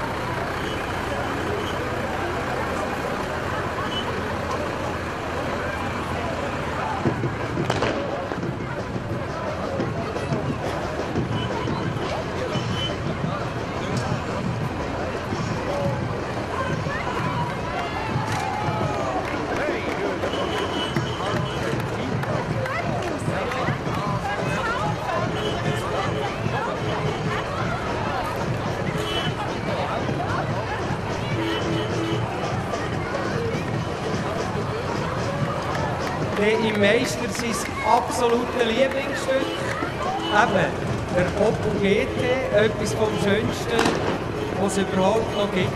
Im Meister sein absolutes Lieblingsstück, eben der Opel G T, etwas vom Schönsten, was es überhaupt noch gibt.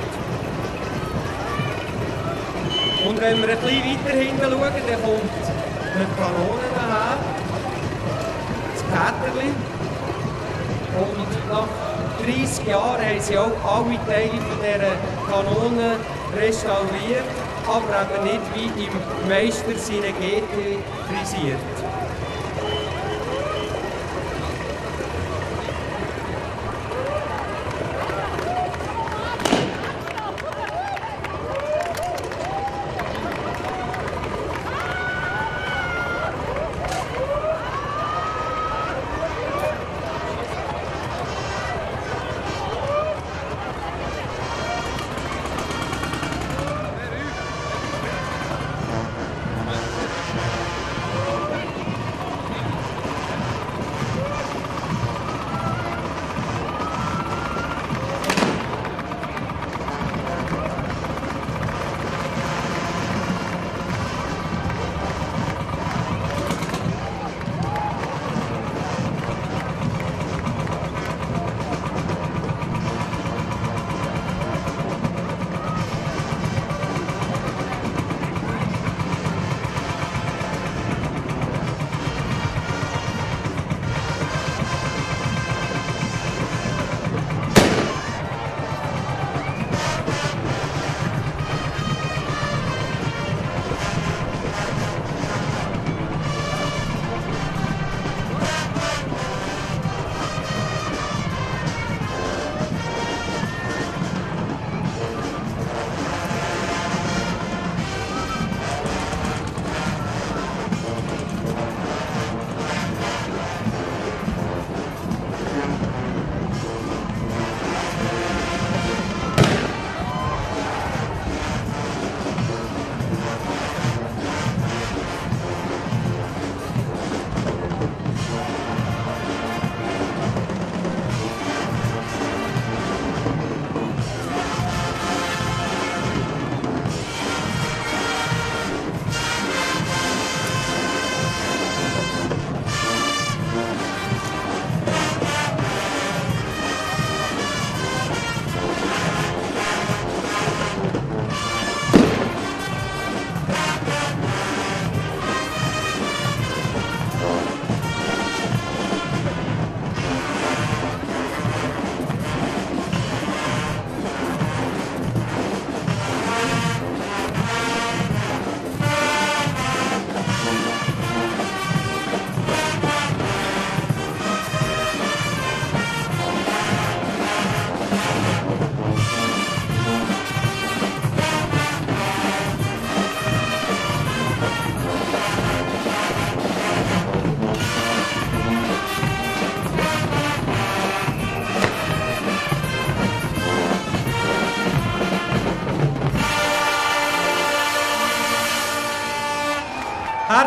Und wenn wir ein bisschen weiter hinten schauen, dann kommt eine Kanone daher, das Käterli. Und nach dreissig Jahren haben sie auch alle Teile von dieser Kanone restauriert, aber eben nicht wie im Meister seine G T frisiert.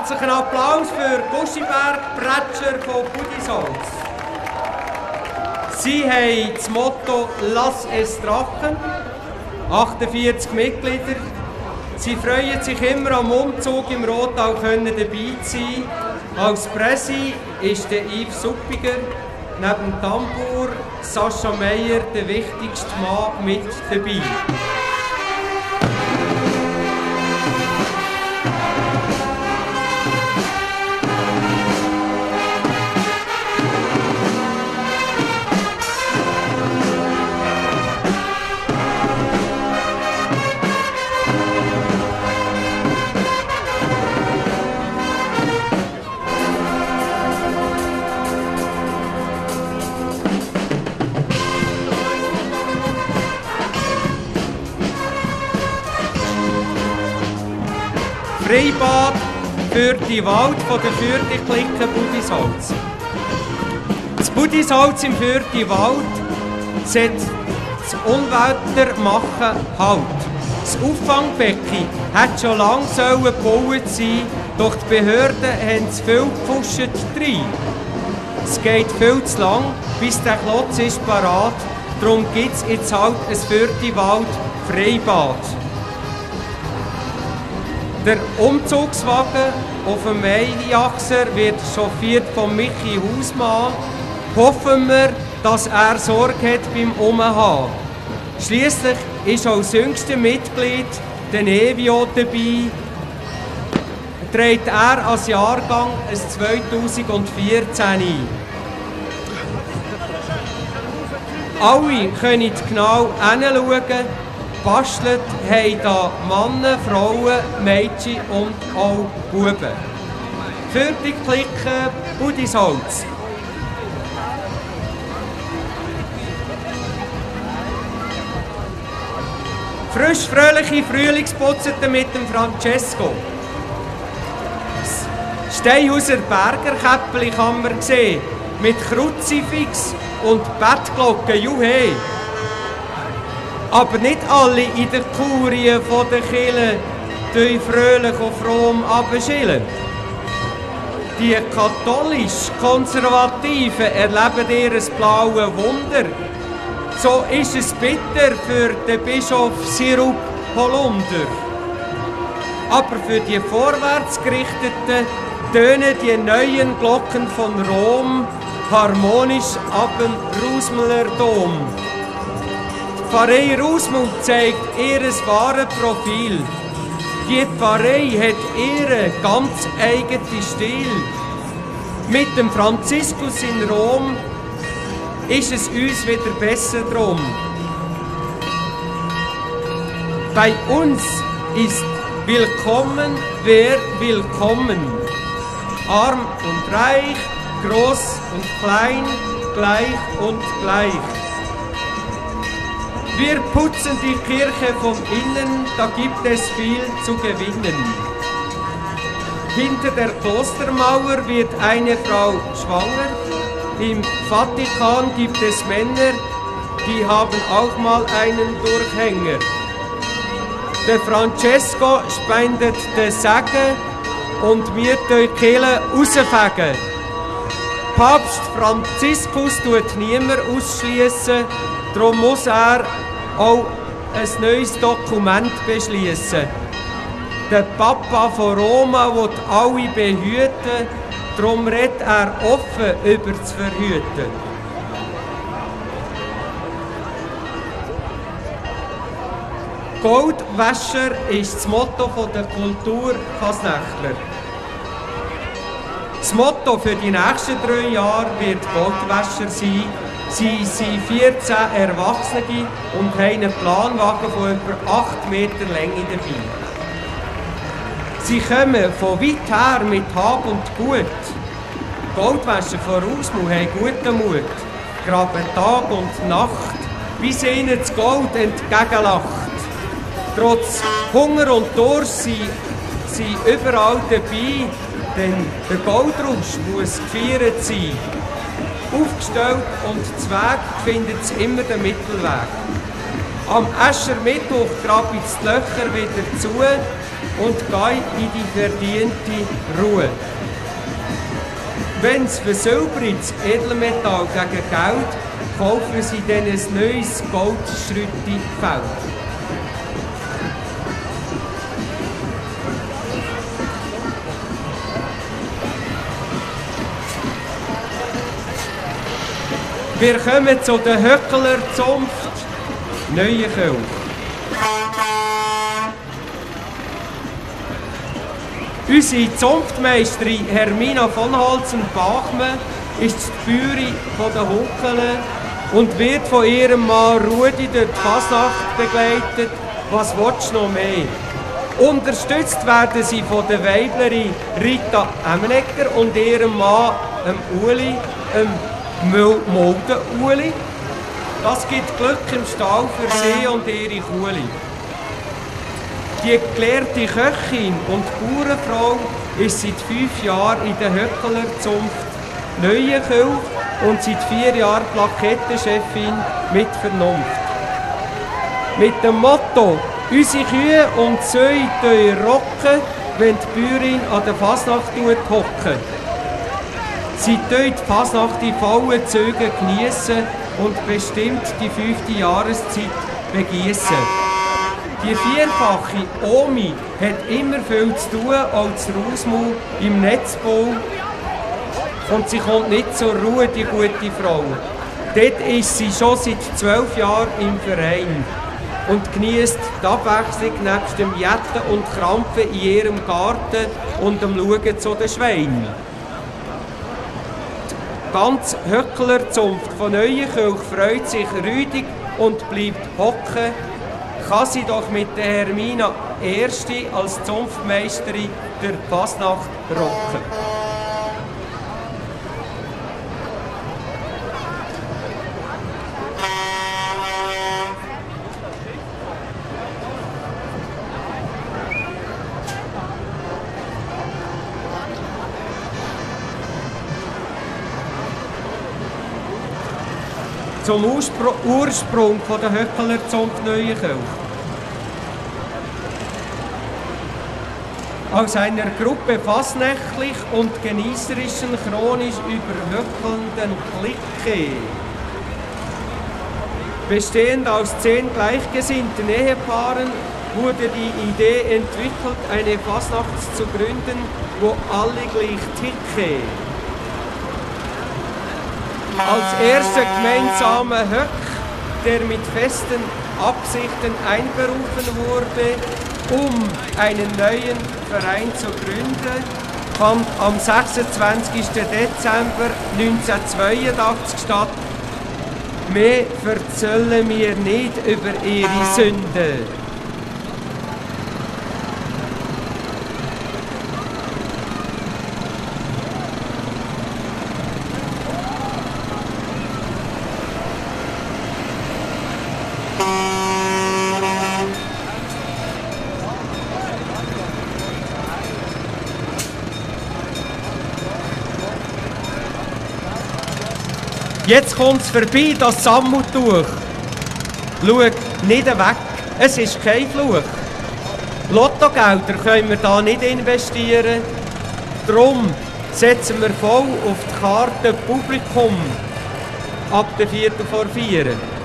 Herzlichen Applaus für Guschibär-Bretscher von Budisholz. Sie haben das Motto «Lass es krachen», achtundvierzig Mitglieder. Sie freuen sich immer am Umzug im Rottal dabei zu sein. Als Presi ist der Yves Suppiger, neben dem Tambour Sascha Meyer der wichtigste Mann mit dabei. Freibad für die Wald von der Fürti-Clique Budisholz. Das Budisholz im Fürti-Wald sollte das Unwetter machen Halt. Das Auffangbecken hätte schon lange gebaut sein, doch die Behörden haben es viel gepusht rein. Es geht viel zu lang, bis der Klotz ist parat. Darum gibt es jetzt halt ein Fürti-Wald Freibad. Der Umzugswagen auf dem Maijaxer wird chauffiert von Michi Hausmann. Hoffen wir, dass er Sorge hat beim Umhaben. Schliesslich ist als jüngster Mitglied der Nevio dabei. Trägt er als Jahrgang zweitausendvierzehn ein. Alle können genau hinschauen. Bastelt haben da Männer, Frauen, Mädchen und auch Buben. Für die Clique Budisholz. Frisch, fröhliche Frühlingsputzete mit dem Francesco. Das Steinhauser Bergerkäppli kann man sehen, mit Kruzifix und Bettglocken, juhe. Aber nicht alle in der Kurie von der Kirche tun fröhlich und fromm abschillen. Die katholisch-konservativen erleben ihr blaue Wunder. So ist es bitter für den Bischof Sirup Holunder. Aber für die Vorwärtsgerichteten tönen die neuen Glocken von Rom harmonisch ab dem Rusmeler Dom. Die Pfarrei Rusmund zeigt ihr wahres Profil. Die Pfarrei hat ihren ganz eigenen Stil. Mit dem Franziskus in Rom ist es uns wieder besser drum. Bei uns ist willkommen, wer willkommen. Arm und reich, groß und klein, gleich und gleich. Wir putzen die Kirche von innen, da gibt es viel zu gewinnen. Hinter der Klostermauer wird eine Frau schwanger. Im Vatikan gibt es Männer, die haben auch mal einen Durchhänger. Der Francesco spendet den Segen und wir die Kirche rausfegen. Papst Franziskus tut niemand ausschließen, darum muss er auch ein neues Dokument beschließen. Der Papa von Roma will alle behüten, darum redet er offen über das Verhüten. Goldwäscher ist das Motto der Kulturfasnächtler. Das Motto für die nächsten drei Jahre wird Goldwäscher sein. Sie sind vierzehn Erwachsene und haben einen Planwagen von über acht Meter Länge dabei. Sie kommen von weit her mit Hab und Gut. Goldwäscher von Rusmund haben guten Mut, graben Tag und Nacht, bis ihnen das Gold entgegenlacht. Trotz Hunger und Durst sind sie überall dabei, denn der Goldrausch muss gefeiert sein. Aufgestellt und zu Weg findet es immer den Mittelweg. Am Aschermittwoch grabe ich die Löcher wieder zu, und gehen in die verdiente Ruhe. Wenn es versilbertes Edelmetall gegen Geld, kaufen sie dann ein neues Goldschrütti-Feld. Wir kommen zu der Höckler Zunft Neuenkirch. Unsere Zunftmeisterin Hermina von Holzen-Bachmann ist die Bäuerin der Huckelen und wird von ihrem Mann Rudi durch die Fasnacht begleitet. Was willst du noch mehr? Unterstützt werden sie von der Weiblerin Rita Emmenegger und ihrem Mann ähm, Uli, ähm, Molden-Uli. Das gibt Glück im Stall für sie und ihre Kuhli. Die gelehrte Köchin und Bauernfrau ist seit fünf Jahren in der Höckler Zunft Neuenkirch und seit vier Jahren Plakettenchefin mit Vernunft. Mit dem Motto «Unsere Kühe und Zöi rocken», wenn die Bäuerin an der Fasnacht hocken. Sie tut die Fasnacht in vollen Zügen geniessen und bestimmt die fünfte Jahreszeit begießen. Die vierfache Omi hat immer viel zu tun, auch zu Rausmau im Netzbau. Und sie kommt nicht zur Ruhe, die gute Frau. Dort ist sie schon seit zwölf Jahren im Verein und genießt die Abwechslung nebst dem Jetten und Krampfen in ihrem Garten und dem Schauen zu den Schweinen. Die ganze Höckler Zunft von Neuenkirch freut sich rüdig und bleibt hocken, kann sie doch mit der Hermina Erste als Zunftmeisterin durch die Fasnacht rocken. Zum Urspr Ursprung von der Höckler Zunft Neuenkirch. Aus einer Gruppe fasnächtlich und genießerischen, chronisch überhöckelnden Clique, bestehend aus zehn gleichgesinnten Ehepaaren, wurde die Idee entwickelt, eine Fasnacht zu gründen, wo alle gleich ticken. Als erster gemeinsamer Höck, der mit festen Absichten einberufen wurde, um einen neuen Verein zu gründen, fand am sechsundzwanzigsten Dezember neunzehnhundertzweiundachtzig statt. Mehr erzählen wir nicht über ihre Sünden. Jetzt kommt es vorbei, das Sammeltuch. Schau, nicht weg, es ist kein Fluch. Lottogelder können wir da nicht investieren. Darum setzen wir voll auf die Karte Publikum ab der Viertel vor vier.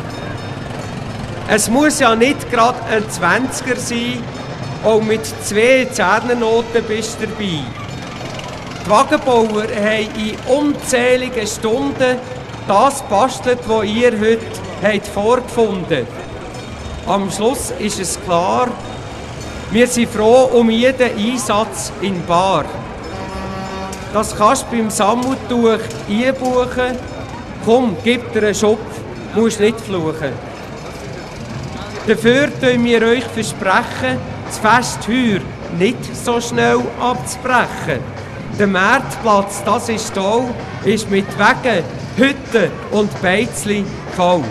Es muss ja nicht gerade ein Zwanziger sein, auch mit zwei Zehnernoten bist du dabei. Die Wagenbauer haben in unzähligen Stunden das bastelt, was ihr heute habt vorgefunden. Am Schluss ist es klar, wir sind froh um jeden Einsatz in Bar. Das kannst du beim Sammeltuch einbuchen. Komm, gib dir einen Schopf, musst nicht fluchen. Dafür versprechen wir euch versprechen, das Fest heuer nicht so schnell abzubrechen. Der Marktplatz, das ist toll, ist mit Wegen, Hütten und Beizli voll.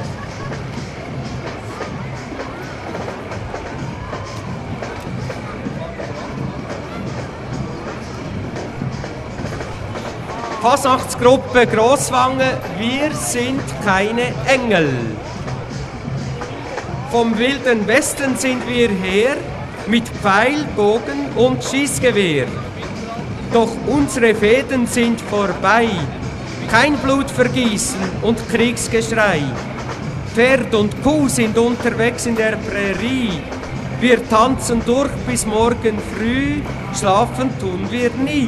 Fasnachtsgruppe Grosswangen, wir sind keine Engel. Vom wilden Westen sind wir her, mit Pfeil, Bogen und Schießgewehr. Doch unsere Fäden sind vorbei, kein Blutvergießen und Kriegsgeschrei. Pferd und Kuh sind unterwegs in der Prärie. Wir tanzen durch bis morgen früh, schlafen tun wir nie.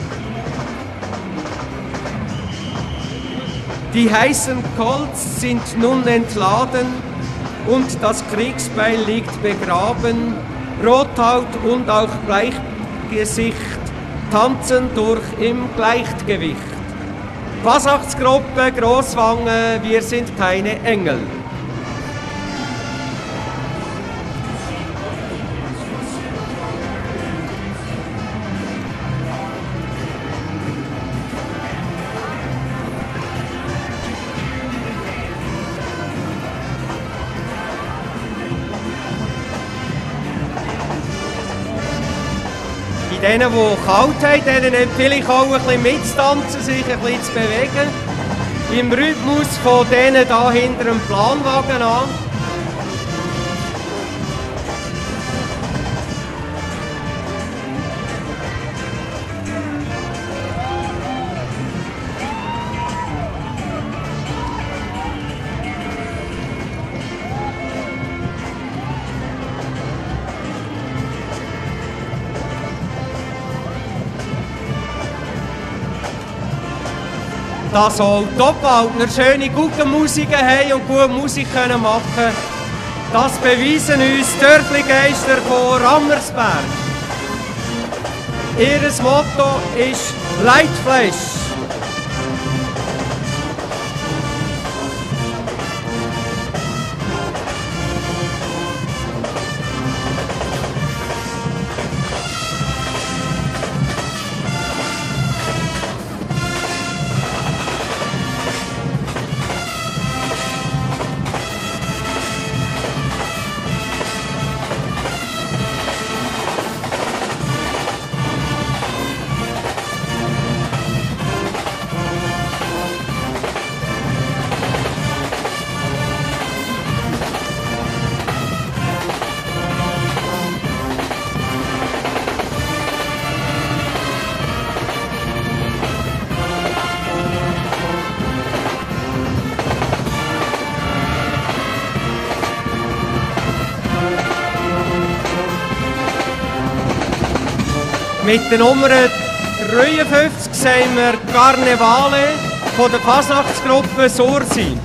Die heißen Colts sind nun entladen und das Kriegsbeil liegt begraben. Rothaut und auch Bleichgesicht tanzen durch im Gleichgewicht. Fasnachtsgruppe Grosswangen, wir sind keine Engel. Denen, die kalt haben, denen empfehle ich auch ein bisschen mitzutanzen, sich ein bisschen zu bewegen. Im Rhythmus von denen da hinter dem Planwagen an. Dass auch Topwaldner schöne Guggenmusiken haben und gute Musik können machen, das beweisen uns die Dörfli-Geister von Rammersberg. Ihr Motto ist Leitfleisch. Mit der Nummer dreiundfünfzig sehen wir Karnevale von der Fasnachtsgruppe Sursi.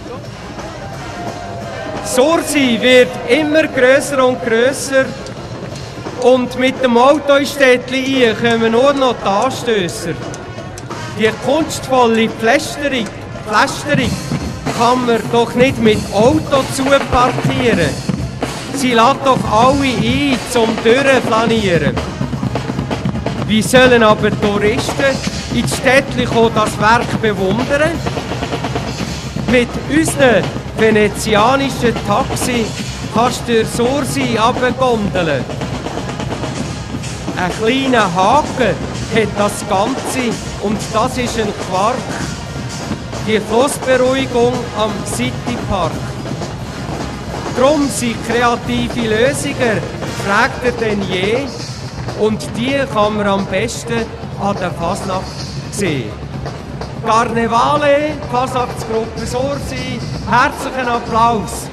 Sursi wird immer grösser und grösser und mit dem Auto ins Städtchen kommen nur noch die Anstösser. Die kunstvolle Pflästerung, Pflästerung kann man doch nicht mit Auto zupartieren. Sie lädt doch alle ein zum Durchplanieren. Wie sollen aber Touristen ins Städtchen das Werk bewundern? Mit unseren venezianischen Taxi kannst du durch Sursi runtergondeln. Ein kleiner Haken hat das Ganze und das ist ein Quark. Die Flussberuhigung am Citypark. Drum sind kreative Lösungen gefragter denn je. Und die kann man am besten an der Fasnacht sehen. Karnevale, Fasnachtsgruppe Sursi, herzlichen Applaus!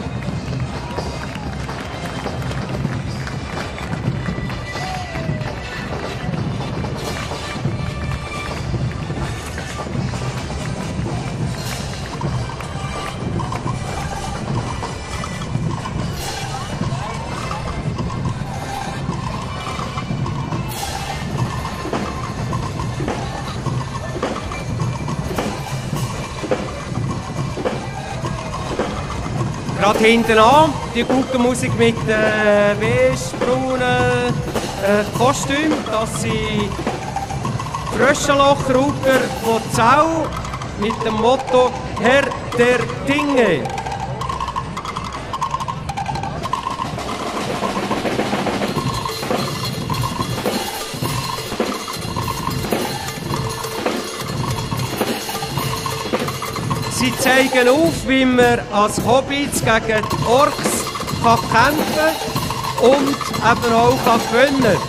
Gerade hinten an, die gute Musik mit äh, beige-braunen äh, Kostümen, das sind Fröschenlochrucker von Zau mit dem Motto Herr der Dinge. Sie zeigen auf, wie man als Hobbits gegen die Orks kann kämpfen kann und eben auch gewinnen kann.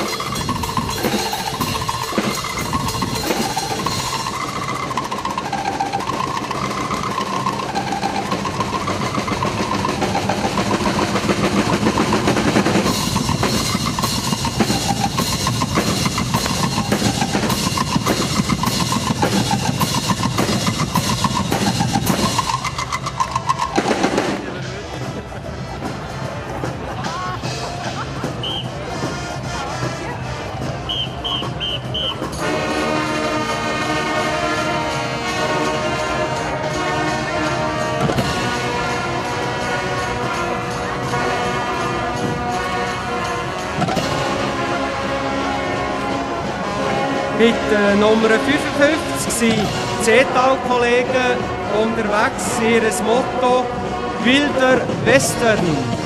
Mit der Nummer fünfundfünfzig sind die Zetal-Kollegen unterwegs. Ihr Motto «Wilder Western».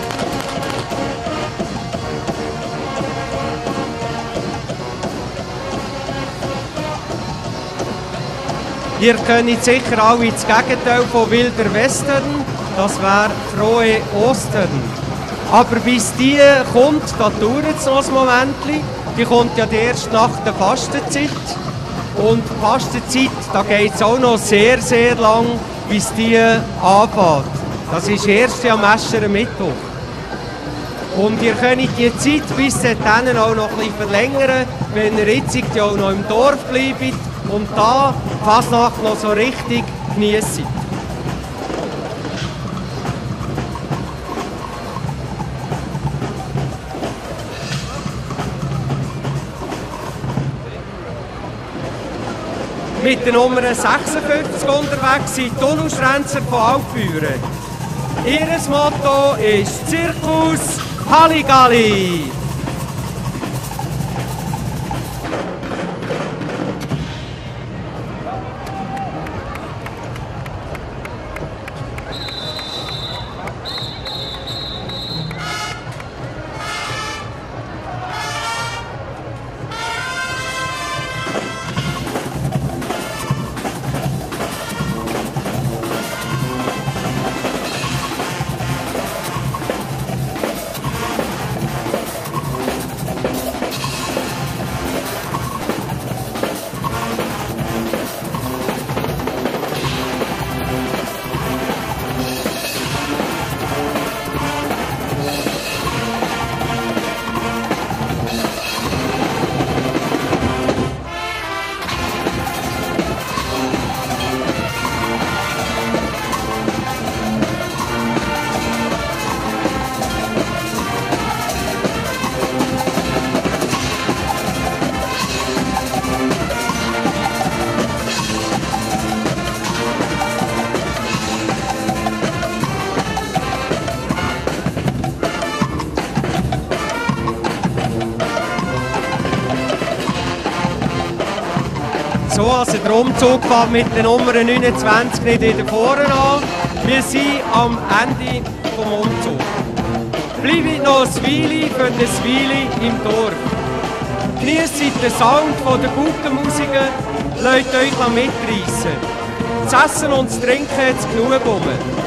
Ihr kennt sicher alle das Gegenteil von «Wilder Western», das wäre «Frohe Ostern». Aber bis die kommt, da dauert es noch ein Momentchen. Die kommt ja erst nach der Fastenzeit. Und die Fastenzeit, da geht es auch noch sehr, sehr lang, bis die anfängt. Das ist erst am Escheren Mittwoch. Und ihr könnt die Zeit bis dahin auch noch ein bisschen verlängern, wenn ihr jetzt auch noch im Dorf bleibt und da die Fasnacht noch so richtig genießt. Mit der Nummer sechsundfünfzig unterwegs sind die Tunnelschränzer von Altbüren. Ihr Motto ist Zirkus Halligalli. So, also der Umzug fängt mit der Nummer neunundzwanzig nicht wieder vorne an. Wir sind am Ende des Umzugs. Bleibt noch ein Weile für ein Weile im Dorf. Genießt den Sound der guten Musiker, lasst euch mitreissen. Das Essen und das Trinken hat es genug rum.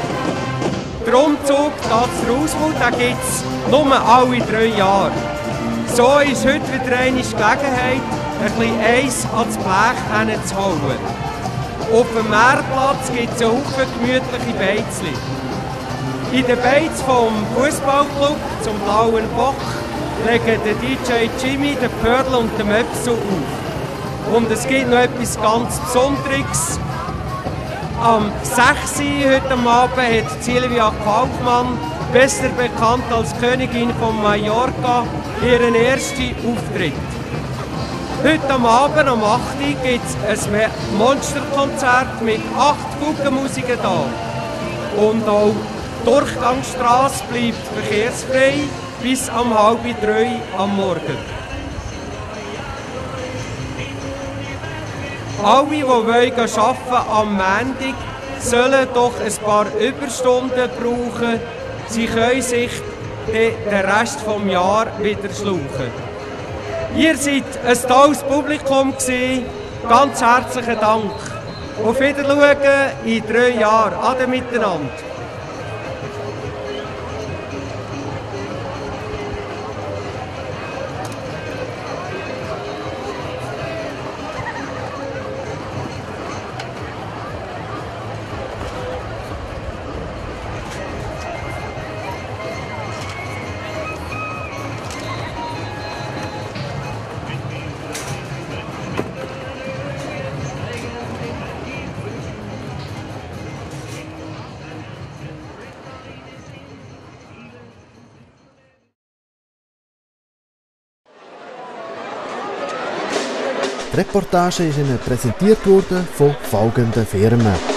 Der Umzug da zu Rausmut gibt es nur alle drei Jahre. So ist heute wieder eine Gelegenheit, ein bisschen Eis ans Blech zu holen. Auf dem Meerplatz gibt es einen Haufen gemütliche Beizli. In den Beiz vom Fußballclub zum Blauen Bock legen der D J Jimmy, der Pörl und der Möpso auf. Und es gibt noch etwas ganz Besonderes. Am sechs Uhr heute Abend hat Silvia Kaufmann, besser bekannt als Königin von Mallorca, ihren ersten Auftritt. Heute Abend um acht Uhr gibt es ein Monsterkonzert mit acht Guggenmusikern da. Und auch die Durchgangsstrasse bleibt verkehrsfrei bis um halb drei am Morgen. Alle, die arbeiten wollen, am Montag, sollen doch ein paar Überstunden brauchen. Sie können sich den Rest des Jahres wieder schlauchen. Ihr seid ein tolles Publikum gewesen. Ganz herzlichen Dank. Auf Wiedersehen in drei Jahren. Ade miteinander. Die Reportage ist Ihnen präsentiert worden von folgenden Firmen.